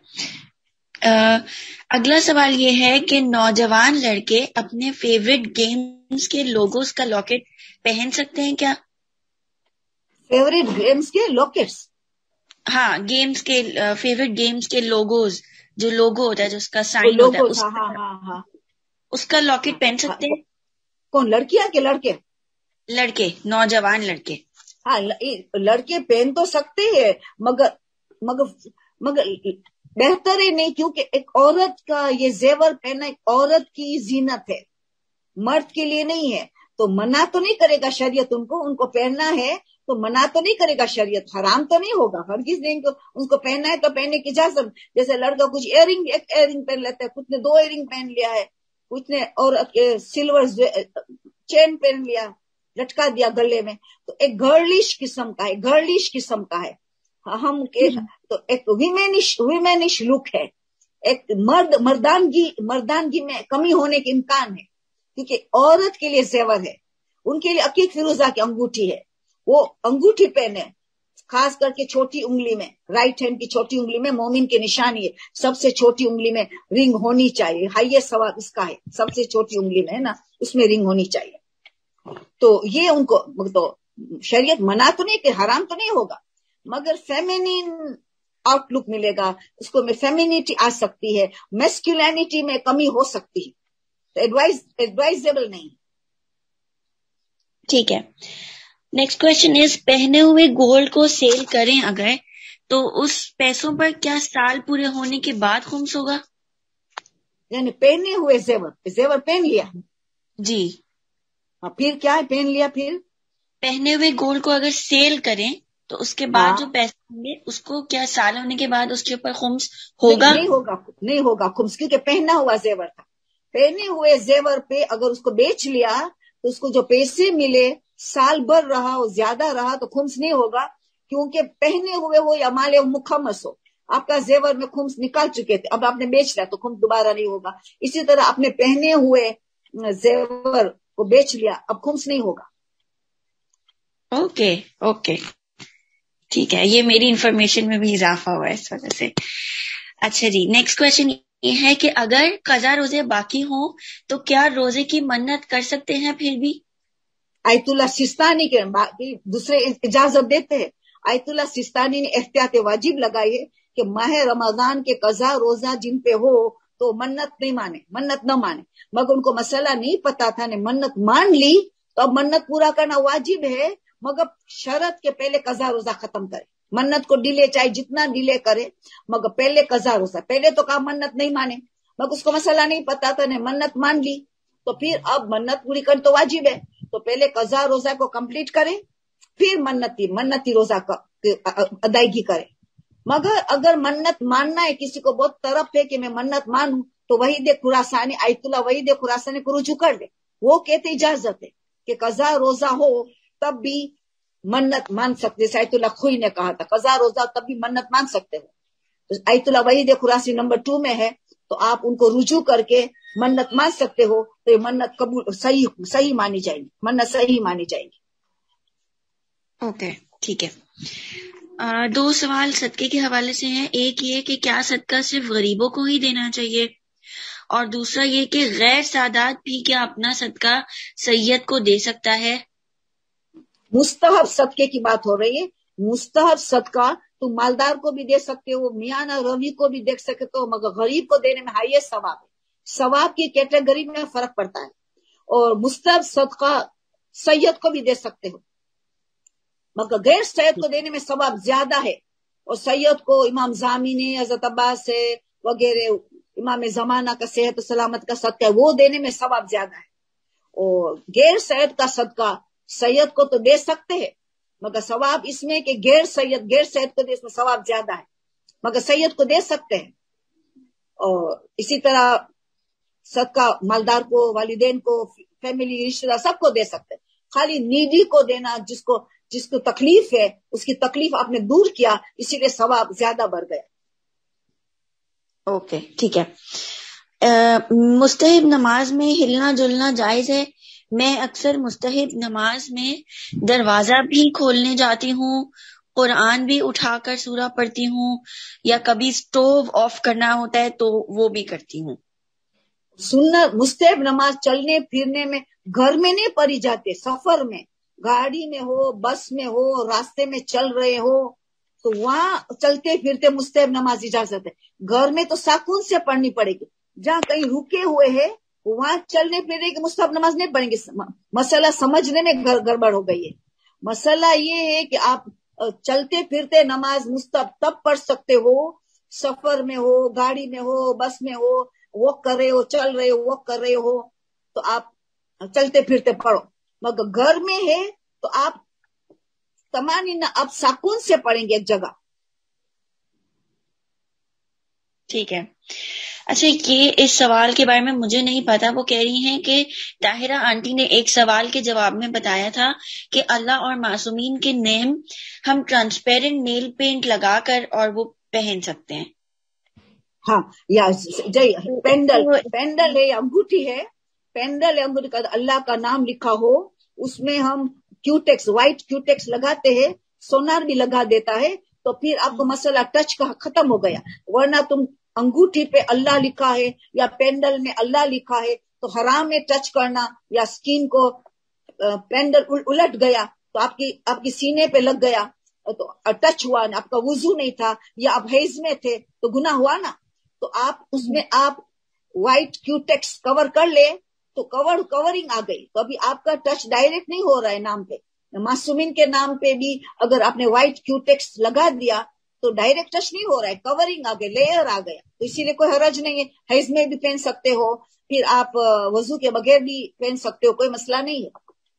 اگلا سوال یہ ہے کہ نوجوان لڑکے اپنے فیوریٹ گیمز کے لوگوز کا لاکٹ پہن سکتے ہیں کیا؟ فیوریٹ گیمز کے لاکٹس؟ ہاں, گیمز کے فیوریٹ گیمز کے لوگوز, جو لوگو ہوتا ہے, جو اس کا سائن ہوتا ہے, اس کا لاکٹ پہن سکتے ہیں. کون, لڑکیاں کہ لڑکے؟ لڑکے, نوجوان لڑکے. ہاں, لڑکے پہن تو سکتے ہیں, مگر بہتر ہے نہیں, کیونکہ ایک عورت کا یہ زیور پہننا ایک عورت کی زینت ہے, مرد کے لیے نہیں ہے. تو منع تو نہیں کرے گا شریعت ان کو پہننا ہے, تو منع تو نہیں کرے گا شریعت, حرام تو نہیں ہوگا ہرگز نہیں. ان کو پہننا ہے تو پہننے کی اجازت. جیسے لڑکا کچھ ایک ایئرنگ پہن لیتا ہے, کچھ نے 2 ایئرنگ پہن لیا ہے, کچھ نے اور سلور چین پہن لیا, لٹکا دیا گلے میں, تو ایک گرلش قسم کا ہے. ہم تو ایک ویمینش لک ہے, ایک مردانگی میں کمی ہونے کے امکان ہے, کیونکہ عورت کے لیے زیور ہے. ان کے لیے عقیق فیروزہ کی انگوٹھی ہے, وہ انگوٹھی پہنے, خاص کر کے چھوٹی انگلی میں, رائٹ ہینڈ کی چھوٹی انگلی میں مومن کی نشانی ہے, سب سے چھوٹی انگلی میں رنگ ہونی چاہیے. ہائیسٹ ثواب اس کا ہے, سب سے چھوٹی انگلی میں ہے نا, اس میں رنگ ہونی چاہیے. تو یہ ان کو تو شریعت منع تو نہیں کہ حرام تو نہیں ہوگا, مگر فیمینین آؤٹ لک ملے گا اس کو, میں فیمینیٹی آ سکتی ہے, میسکولینٹی میں کمی ہو سکتی ہے, تو ایڈوائزیبل نہیں. ٹھیک ہے. نیکسٹ کوشچن از, پہنے ہوئے گولڈ کو سیل کریں اگر, تو اس پیسوں پر کیا سال پورے ہونے کے بعد خمس ہوگا؟ یعنی پہنے ہوئے زیور پہن لیا جی, پھر کیا ہے, پہن لیا پھر پہنے ہوئے گولڈ کو اگر سیل کریں تو اس کے بعد جو پیسے ہوں گے اس کو کیا سال ہونے کے بعد اس کے اوپر خمس ہوگا؟ نہیں ہوگا خمس, کیونکہ پہنا ہوا زیور تھا. پہنے ہوئے زیور پہ اگر اس کو بیچ لیا تو اس کو جو پیسے ملے سال بھر رہا اور زیادہ رہا تو خمس نہیں ہوگا, کیونکہ پہنے ہوئے ہو یا مال مخمس ہو, آپ کا زیور میں خمس نکال چکے تھے, اب آپ نے بیچ لیا تو خمس دوبارہ نہیں ہوگا. اسی طرح آپ نے پہنے ہوئے زیور کو بیچ لیا, اب خمس نہیں ہوگا. اوکے ٹھیک ہے, یہ میری انفارمیشن میں بھی اضافہ ہوا ہے اس وجہ سے. اچھا جی, نیکسٹ کوشچن یہ ہے کہ اگر قضا روزے باقی ہوں تو کیا روزے کی منت کر سکتے ہیں پھر بھی؟ آیت اللہ سستانی کے دوسرے اجازت دیتے ہیں. آیت اللہ سستانی نے احتیاط واجب لگائی ہے کہ ماہ رمضان کے قضا روزہ جن پہ ہو تو منت نہ مانے, مگر ان کو مسئلہ نہیں پتا تھا, نے منت مان لی تو اب منت پورا کرنا واجب ہے, مگر شرط کے پہلے قضا روزہ ختم کرے. منت کو ڈیلے چاہے جتنا ڈیلے کرے, مگر پہلے قضا روزہ. پہلے تو کہا منت نہیں مانے, مگر اس کو مسئلہ نہیں پتا تھا, نے منت مان لی تو پھر اب منت پوری کر تو واجب ہے, تو پہلے قضا روزہ کو کمپلیٹ کرے, پھر منتی روزہ کا ادائیگی کرے. مگر اگر منت ماننا ہے, کسی کو بہت طرف ہے کہ میں منت مانوں, تو وحید خراسانی, آیت اللہ وحید خراسانی کو رجوع کر لے. وہ کہتے اجازت ہے کہ قضا روزہ ہو تب بھی منت مان سکتے, جیسے آیت اللہ خوئی نے کہا تھا قضا روزہ تب بھی منت مان سکتے ہو. آیت اللہ وحید خراسی نمبر 2 میں ہے, تو آپ ان کو رجوع کر کے منت مان سکتے ہو, تو یہ منت قبول صحیح مانی جائے گی, منت صحیح مانی جائے گی. اوکے ٹھیک ہے. 2 سوال صدقے کے حوالے سے ہیں. ایک یہ کہ کیا صدقہ صرف غریبوں کو ہی دینا چاہیے, اور دوسرا یہ کہ غیر سادات بھی کیا اپنا صدقہ سید کو دے سکتا ہے؟ مستحب صدقے کی بات ہو رہی ہے. مستحب صدقہ तुम मालदार को भी दे सकते हो, मियाँ ना रवि को भी दे सकते हो, मगर गरीब को देने में हाईएस्ट सवाब है. सवाब की कैटेगरी में फर्क पड़ता है. और मुस्तहब सदका सैयद को भी दे सकते हो, मगर गैर सैयद को देने में सवाब ज्यादा है. और सैयद को इमाम जामी ने, हजरत अब्बास से वगैरह इमाम जमाना का सेहत सलामत का सदका वो देने में सवाब ज्यादा है. और गैर सैयद का सदका सैयद को तो दे सकते हैं, मगर सवाब इसमें कि गैर सैयद को दे, इसमें सवाब ज्यादा है, मगर सैयद को दे सकते हैं. और इसी तरह सदका मालदार को, वालिदैन को, फैमिली रिश्तेदार सबको दे सकते हैं. खाली नीडी को देना, जिसको तकलीफ है उसकी तकलीफ आपने दूर किया, इसीलिए सवाब ज्यादा बढ़ गया. ओके, ठीक है. मुस्तहिब नमाज में हिलना जुलना जायज है? मैं अक्सर मुस्तहिब नमाज में दरवाजा भी खोलने जाती हूँ, कुरान भी उठाकर सूरा पढ़ती हूँ, या कभी स्टोव ऑफ करना होता है तो वो भी करती हूँ. सुन्नत मुस्तहिब नमाज चलने फिरने में, घर में नहीं पढ़ी जाती, सफर में, गाड़ी में हो, बस में हो, रास्ते में चल रहे हो तो वहां चलते फिरते मुस्तहिब नमाज इजाजत है. घर में तो साकून से पढ़नी पड़ेगी. जहाँ कहीं रुके हुए हैं वहां चलने फिरने की मुस्तहिब नमाज नहीं पढ़ेंगे. मसला समझने में गड़बड़ हो गई है. मसला ये है कि आप चलते फिरते नमाज मुस्तहिब तब पढ़ सकते हो, सफर में हो, गाड़ी में हो, बस में हो, वॉक कर रहे हो, चल रहे हो, वॉक कर रहे हो तो आप चलते फिरते पढ़ो. मगर घर में है तो आप तमानीना आप साकून से पढ़ेंगे एक जगह. ठीक है. अच्छा, ये इस सवाल के बारे में मुझे नहीं पता. वो कह रही हैं कि ताहिरा आंटी ने एक सवाल के जवाब में बताया था कि अल्लाह और मासूमीन के नेम हम ट्रांसपेरेंट नेल पेंट लगाकर और वो पहन सकते हैं. हाँ, या पेंडल है या अंगूठी है, पेंडल या अंगूठी का अल्लाह का नाम लिखा हो, उसमें हम क्यूटेक्स, व्हाइट क्यूटेक्स लगाते हैं, सोनार भी लगा देता है, तो फिर आपको मसला टच का खत्म हो गया. वरना तुम अंगूठी पे अल्लाह लिखा है या पेंडल में अल्लाह लिखा है तो हराम है टच करना, या स्किन को पेंडल उलट गया तो आपकी सीने पे लग गया तो टच हुआ ना, आपका वुजू नहीं था, या आप हैज में थे तो गुनाह हुआ ना. तो आप उसमें आप व्हाइट क्यूटेक्स कवर कर ले तो कवरिंग आ गई, तो अभी आपका टच डायरेक्ट नहीं हो रहा है नाम पे. मासूमिन के नाम पे भी अगर आपने व्हाइट क्यूटेक्स लगा दिया तो डायरेक्ट टच नहीं हो रहा है, कवरिंग आ गई, लेयर आ गया, तो इसीलिए कोई हरज नहीं है. हैज में भी पहन सकते हो, फिर आप वजू के बगैर भी पहन सकते हो, कोई मसला नहीं है.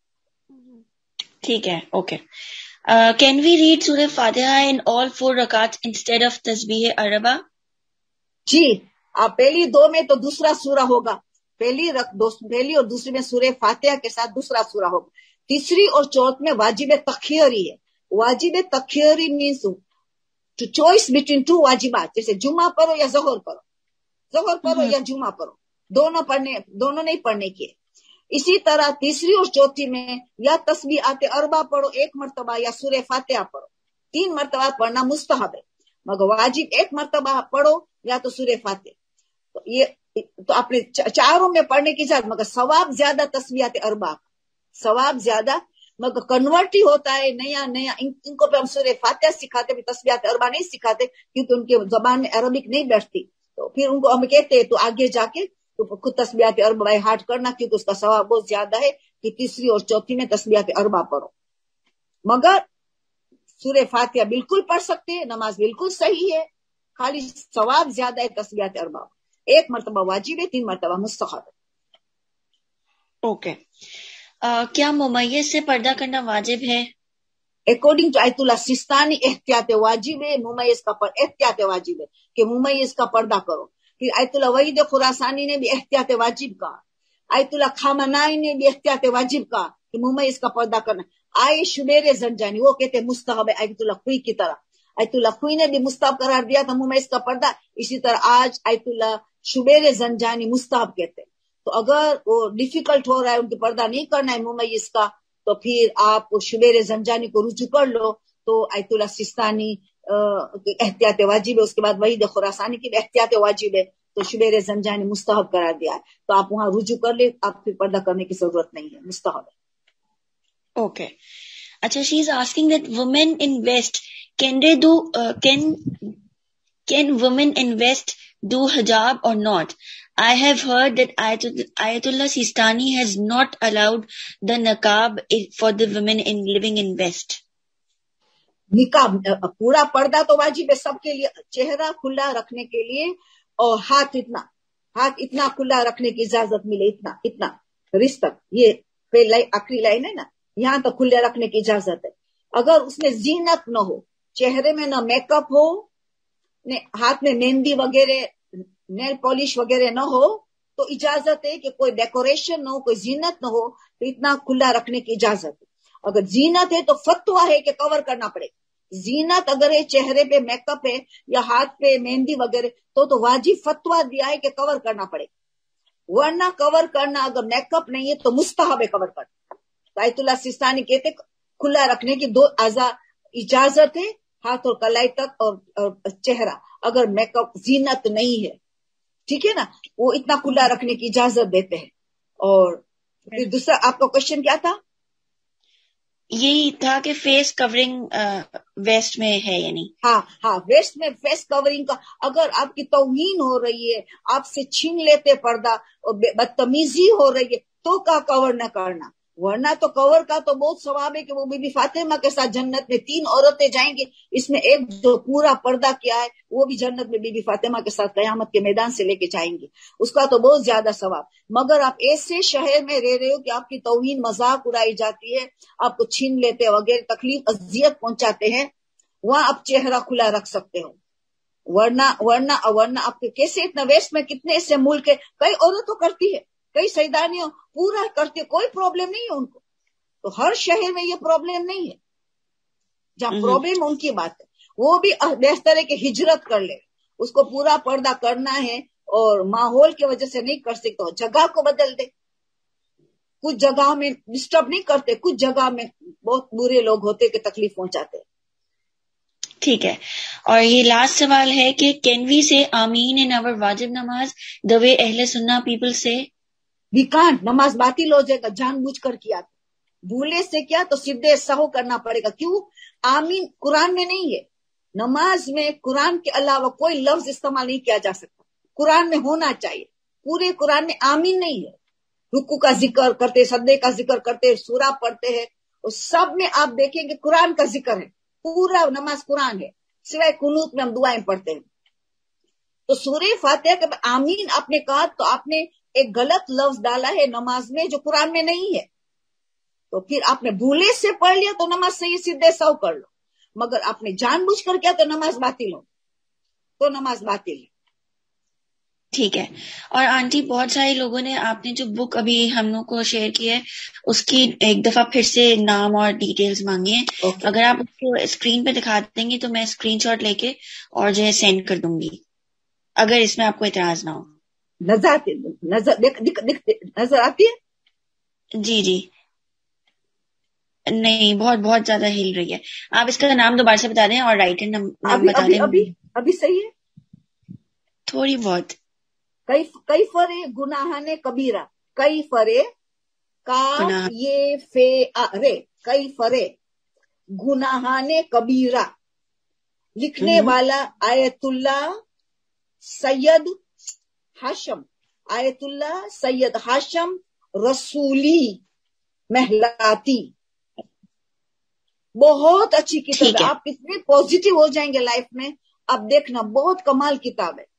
ठीक है, okay. Can we read Surah Fatiha in all 4 रकात इंस्टेड ऑफ तस्बीह अरबा? जी, आप पहली 2 में तो दूसरा सूरा होगा, पहली और दूसरी में सूरह फातिहा के साथ दूसरा सूरा होगा. तीसरी और चौथ में वाजिब तखीरी है. वाजिब तखीरी मीन्स टू चॉइस बिटवीन 2 वाजिबात, जैसे जुमा पढ़ो या ज़ोहर पढ़ो या जुमा पढ़ो, दोनों नहीं पढ़ने की. इसी तरह तीसरी और चौथी में या तस्बीहात अरबा पढ़ो 1 मरतबा, या सूरह फातिहा पढ़ो 3 मरतबा पढ़ना मुस्तहब है, मगर वाजिब 1 मरतबा पढ़ो या तो सूरह फातिहा. तो ये तो आपने चारों में पढ़ने की इजाजत, मगर सवाब ज्यादा तस्बीहात अरबा, सवाब ज्यादा, मगर कन्वर्ट ही होता है नया. इनको पे हम सूरह फातिहा सिखाते, भी तस्बीहात अरबा नहीं सिखाते क्योंकि उनके जबान में अरबिक नहीं बैठती. तो फिर उनको हम कहते हैं तो आगे जाके तो खुद तस्बीहात अरबा बाय हार्ट करना, क्योंकि उसका सवाब बहुत ज्यादा है कि तीसरी और चौथी में तस्बीहात अरबा पढ़ो. मगर सूरह फातिहा बिल्कुल पढ़ सकते हैं, नमाज बिल्कुल सही है, खाली सवाब ज्यादा है तस्बीहात अरबा. 1 मरतबा वाजिब है, 3 मरतबा मुस्तहब है. ओके. क्या मुमय्यज से पर्दा करना वाजिब है? अकॉर्डिंग टू आयतुल्लाह सिस्तानी एहतियात वाजिब है, मुमय्यज का एहतियात वाजिब है कि मुमय्यज का पर्दा करो. फिर आयतुल्लाह वहीद खुरासानी ने भी एहतियात वाजिब कहा, आयतुल्लाह खामनाई ने भी एहतियात वाजिब कहा कि मुमय्यज का पर्दा करना. आए शुबेर जंजानी वो कहते मुस्तहब है आयतुल्लाह खुई की तरह. आयतुल्लाह खुई ने भी मुस्तहब करार दिया था मुमय्यज का पर्दा, इसी तरह आज आयतुल्लाह शुबेर जंजानी मुस्तहब कहते. तो अगर वो डिफिकल्ट हो रहा है, उनके पर्दा नहीं करना है मुमय्यज का, तो फिर आप शुबेर जंजानी को रुजू कर लो. तो आयतुल्लाह सिस्तानी एहतियात वाजिब है, उसके बाद वहीद खुरासानी की भी एहतियात वाजिब है, तो शुबेर जंजानी मुस्तहब करार दिया है, तो आप वहां रुजू कर ले, आप फिर पर्दा करने की जरूरत नहीं है, मुस्तहब है. ओके. अच्छा, she is asking that women in West can women in West do hijab or not? I have heard that Ayatollah Sistani has not allowed the niqab for the women living in West. निकाब पूरा पर्दा तो वाजिब है सबके लिए, चेहरा खुला रखने के लिए, और हाथ इतना खुला रखने की इजाजत मिले, इतना रिस तक, ये पहले आखिरी लाइन है ना, यहाँ तो खुले रखने की इजाजत है. अगर उसमें जीनत न हो, चेहरे में न मेकअप हो, ने हाथ में मेहंदी वगैरह, नेल पॉलिश वगैरह न हो, तो इजाजत है कि कोई डेकोरेशन न हो, कोई जीनत न हो, तो इतना खुला रखने की इजाजत है. अगर जीनत है तो फतवा है कि कवर करना पड़ेगा. जीनत अगर है, चेहरे पे मेकअप है या हाथ पे मेहंदी वगैरह, तो वाजिब फतवा दिया है कि कवर करना पड़ेगा. वरना कवर करना, अगर मेकअप नहीं है तो मुस्तहब है कवर करना. आयतुल्लाह सिस्तानी कहते खुला रखने की 2 इजाजत है, हाथ और कलाई तक और चेहरा. अगर मेकअप जीनत नहीं है, ठीक है ना, वो इतना खुला रखने की इजाजत देते हैं. और फिर दूसरा आपका क्वेश्चन क्या था? यही था कि फेस कवरिंग वेस्ट में है या नहीं. हाँ, वेस्ट में फेस कवरिंग का अगर आपकी तौहीन हो रही है, आपसे छीन लेते पर्दा और बदतमीजी हो रही है, तो का कवर न करना. वरना तो कवर का तो बहुत सवाब है कि वो बीबी फातिमा के साथ जन्नत में 3 औरतें जाएंगी. इसमें एक जो पूरा पर्दा किया है वो भी जन्नत में बीबी फातिमा के साथ कयामत के मैदान से लेके जाएंगी, उसका तो बहुत ज्यादा सवाब. मगर आप ऐसे शहर में रह रहे हो कि आपकी तौहीन मजाक उड़ाई जाती है, आपको छीन लेते वगैरह, तकलीफ अजियत पहुंचाते हैं, वहां आप चेहरा खुला रख सकते हो. वरना आपके कैसे इतना वेस्ट में कितने ऐसे मुल्क है, कई औरतों करती है, कई सैदानियों पूरा करती है, कोई प्रॉब्लम नहीं है उनको. तो हर शहर में ये प्रॉब्लम नहीं है. जहाँ प्रॉब्लम उनकी बात है, वो भी बेहतर है कि हिजरत कर ले. उसको पूरा पर्दा करना है और माहौल की वजह से नहीं कर सकते, जगह को बदल दे. कुछ जगह में डिस्टर्ब नहीं करते, कुछ जगह में बहुत बुरे लोग होते कि तकलीफ पहुंचाते. ठीक है. और ये लास्ट सवाल है कि कैन वी से आमीन इन आवर वाजिब नमाज द वे अहले सुन्ना पीपल से? We can't. नमाज बातिल हो जाएगा जानबूझकर किया. भूले से क्या तो सीधे सहो करना पड़ेगा. क्यों? आमीन कुरान में नहीं है. नमाज में कुरान के अलावा कोई लफ्ज इस्तेमाल नहीं किया जा सकता. कुरान में होना चाहिए. पूरे कुरान में आमीन नहीं है. रुकू का जिक्र करते, सजदे का जिक्र करते, सूरा पढ़ते हैं, उस सब में आप देखेंगे कुरान का जिक्र है. पूरा नमाज कुरान है, सिवाय कुनूत में हम दुआएं पढ़ते हैं. तो सूरह फातिहा के आमीन आपने कहा तो आपने एक गलत लफ्ज डाला है नमाज में जो कुरान में नहीं है. तो फिर आपने भूले से पढ़ लिया तो नमाज सही सीधे सौ कर लो. मगर आपने जानबूझकर किया तो नमाज बातिल हो, तो नमाज बातिल है. ठीक है. और आंटी बहुत सारे लोगों ने आपने जो बुक अभी हम लोग को शेयर की है उसकी एक दफा फिर से नाम और डिटेल्स मांगे हैं. Okay. अगर आप उसको स्क्रीन पे दिखा देंगी तो मैं स्क्रीनशॉट लेके और जो है सेंड कर दूंगी, अगर इसमें आपको इतराज ना हो. नजर आती है? जी नहीं, बहुत बहुत ज्यादा हिल रही है. आप इसका नाम दोबारा से बता दें और राइटर नाम बता दें. अभी सही है? थोड़ी बहुत. कई फरे गुनाहाने कबीरा, कई फरे का ये फे रे, कई फरे गुनाहाने कबीरा. लिखने वाला Ayatollah Sayyed Hashem, Ayatollah Sayyed Hashem Rasouli Mahallati. बहुत अच्छी किताब है. आप इतने पॉजिटिव हो जाएंगे लाइफ में, आप देखना, बहुत कमाल किताब है.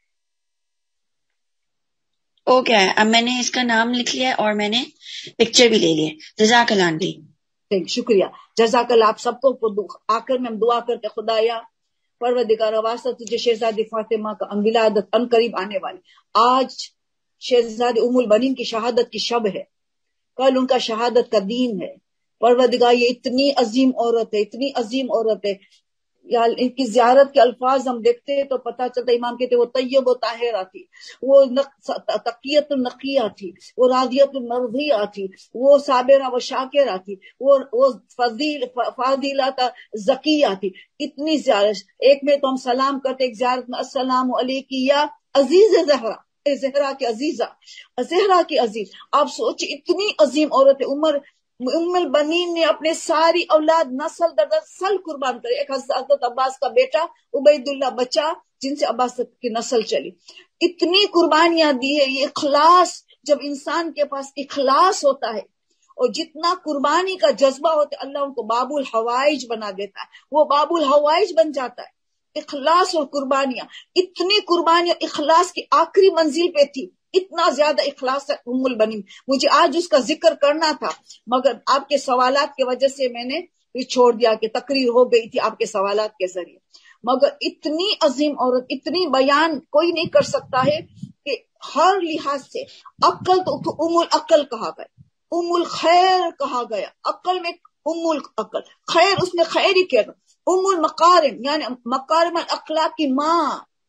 ओके. अब मैंने इसका नाम लिख लिया और मैंने पिक्चर भी ले लिया. जज़ाकल्लाह आंटी. शुक्रिया. जज़ाकल्लाह. आप सबको आखिर में हम दुआ करते, खुदाया परवरदिगार वास्ता तुझे शहजादी फातिमा का विलादत अनकरीब आने वाली. आज शहजादी उम्मुल बनीन की शहादत की शब है, कल उनका शहादत का दिन है. परवरदिगार ये इतनी अजीम औरत है, इतनी अजीम औरत है. यार इनकी ज़ियारत के अल्फाज हम देखते हैं तो पता चलता, इमाम कहते वो तय्यब व ताहिरा थी, वो तकियत नकिया थी, वो रादियत मर्दिया थी, वो साबिरा व शाकिरा थी, वो फादिला ज़किया थी. इतनी ज़ियारत. एक में तो हम सलाम करते, एक ज़ियारत में अस्सलामु अलैकी या अजीज ज़हरा, ज़हरा की अजीजा, ज़हरा की अजीज. आप सोचिए इतनी अजीम औरत है. उम्र ام البنین نے اپنے ساری اولاد نسل در نسل قربان کرے. ایک حضرت عباس کا بیٹا عبید اللہ بچا جن سے عباس کی نسل چلی. اتنی قربانیاں دی ہے. یہ اخلاص، جب انسان کے پاس اخلاص ہوتا ہے اور جتنا قربانی کا جذبہ ہوتا ہے، اللہ ان کو باب الحوائج بنا دیتا ہے. وہ باب الحوائج بن جاتا ہے. اخلاص اور قربانیاں، اتنی قربانیاں اخلاص کی آخری منزل پہ تھی. اتنا زیادہ اخلاص ہے ام البنین. مجھے آج اس کا ذکر کرنا تھا مگر آپ کے سوالات کی وجہ سے میں نے یہ چھوڑ دیا کہ تقریر ہو گئی تھی آپ کے سوالات کے ذریعے. مگر اتنی عظیم عورت، اتنی بیان کوئی نہیں کر سکتا ہے کہ ہر لحاظ سے. عقل تو ام العقل کہا گیا، ام الخیر کہا گیا. عقل میں ام العقل، خیر اس میں خیر ہی کہنا. ام المقارم یعنی مکارم الاخلاق کی ماں.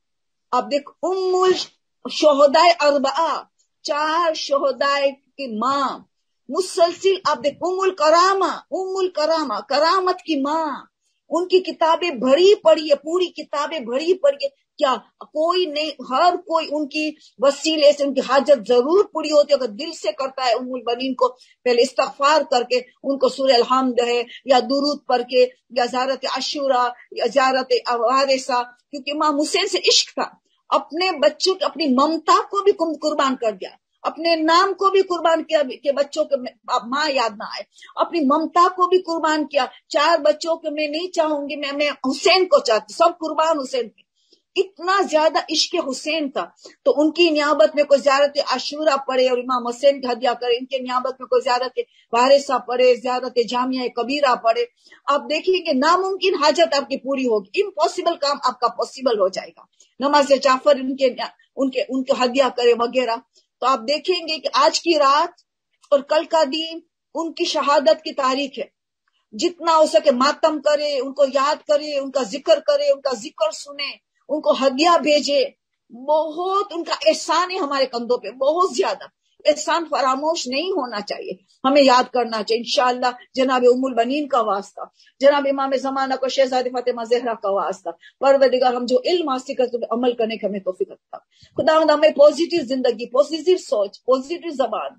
اب دیکھ، ام الشہدائے اربعہ، 4 شہدائے کی ماں. مسلسل اب دیکھ، ام الکرامہ، ام الکرامہ کرامت کی ماں. ان کی کتابیں بھری پڑھی ہے، پوری کتابیں بھری پڑھی ہے. کیا کوئی نہیں، ہر کوئی ان کی وسیلے سے ان کی حاجت ضرور پوری ہوتی ہے اگر دل سے کرتا ہے. ام البنین کو پہلے استغفار کر کے ان کو سورہ الحمد ہے یا درود پڑھ کے یا زیارت عاشورہ یا زیارت وارثہ، کیونکہ امام حسین سے عشق تھا. اپنے بچوں کی اپنی ممتا کو بھی قربان کر دیا، اپنے نام کو بھی قربان کیا کہ بچوں کے ماں یاد نہ آئے. اپنی ممتا کو بھی قربان کیا. 4 بچوں کے میں نہیں چاہوں گی، میں حسین کو چاہتی. سب قربان حسین کی. اتنا زیادہ عشق حسین تھا. تو ان کی نیابت میں کوئی زیارت عاشورہ پڑھے اور امام حسین کا ہدیہ کرے. ان کے نیابت میں کوئی زیارت وارثہ پڑھے، زیارت جامعہ کبیرہ پڑھے. آپ دیکھیں کہ ناممکن حاجت آپ کی پوری ہوگی، امپاسبل کام آپ کا پاسبل ہو جائے گا. نماز جعفر ان کے ہدیہ کرے وغیرہ. تو آپ دیکھیں گے کہ آج کی رات اور کل کا دن ان کی شہادت کی تاریخ ہے. جتنا ہو سکے ماتم کرے، ان کو یاد کرے، ان کا ذکر کرے، ان کا ذکر سنے، ان کو ہدیہ بھیجے. بہت ان کا احسان ہے ہمارے کندھوں پہ، بہت زیادہ احسان فراموش نہیں ہونا چاہیے، ہمیں یاد کرنا چاہیے. انشاءاللہ جناب ام البنین کا واسطہ، جناب امام زمانہ کو شہزادی فاطمہ زہرا کا واسطہ. پروردگار ہم جو علم حاصل کرتے ہیں عمل کرنے کا ہمیں توفیق عطا. خداوند ہمیں پازیٹیو زندگی، پازیٹیو سوچ، پازیٹیو زبان،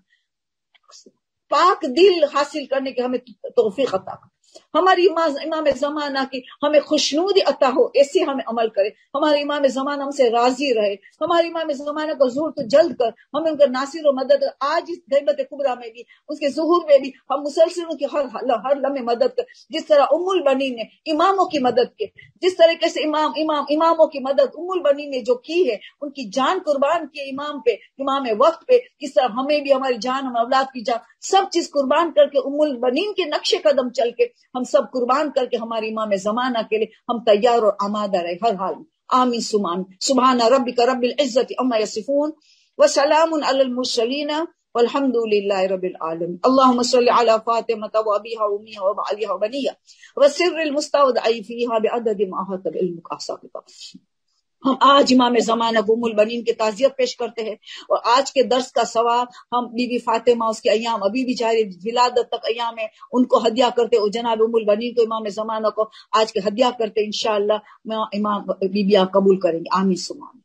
پاک دل حاصل کرنے کے ہمیں توفیق عطا. ہماری امام زمانہ کی ہمیں خوشنودی عطا ہو، ایسے ہمیں عمل کرے. ہمارے امام زمانہ ہم سے راضی رہے. ہمارے امام زمانہ کو ظہور تو جلد کر، ہمیں ان کا ناصر و مدد. آج اس غیبت کبریٰ میں بھی، اس کے ظہور میں بھی ہم مسلسل ان کی ہر لمحے مدد کر. جس طرح ام البنین نے اماموں کی مدد کی، جس طریقے سے اماموں کی مدد ام البنین نے جو کی ہے، ان کی جان قربان کی امام پہ، امام وقت پہ، کس طرح ہمیں بھی ہماری جان، ہم اولاد کی جان، سب چیز قربان کر کے ام البنین کے نقش قدم چل کے ہم سب قربان کر کے ہمارے امام زمانہ کے لیے ہم تیار اور آمادہ رہے ہر حال میں. آمین ثم آمین. سبحان ربک رب العزت عما یصفون وسلام علی المرسلین والحمد للہ رب العالمین. اللهم صل علی فاطمہ وابیہا وامہا وبعلیہا وبنیہا وسر المستودع فیہا بعدد ما احاط بعلمک احصاء. ہم آج امام زمانہ ام البنین کی تعزیت پیش کرتے ہیں اور آج کے درس کا ثواب ہم بی بی فاطمہ اس کے ایام ابھی بھی جاری ولادت تک ایام ہے ان کو ہدیہ کرتے اور جناب ام البنین کو امام زمانہ کو آج کے ہدیہ کرتے. انشاءاللہ امام بی بیاں قبول کریں گے. آمین ثم آمین.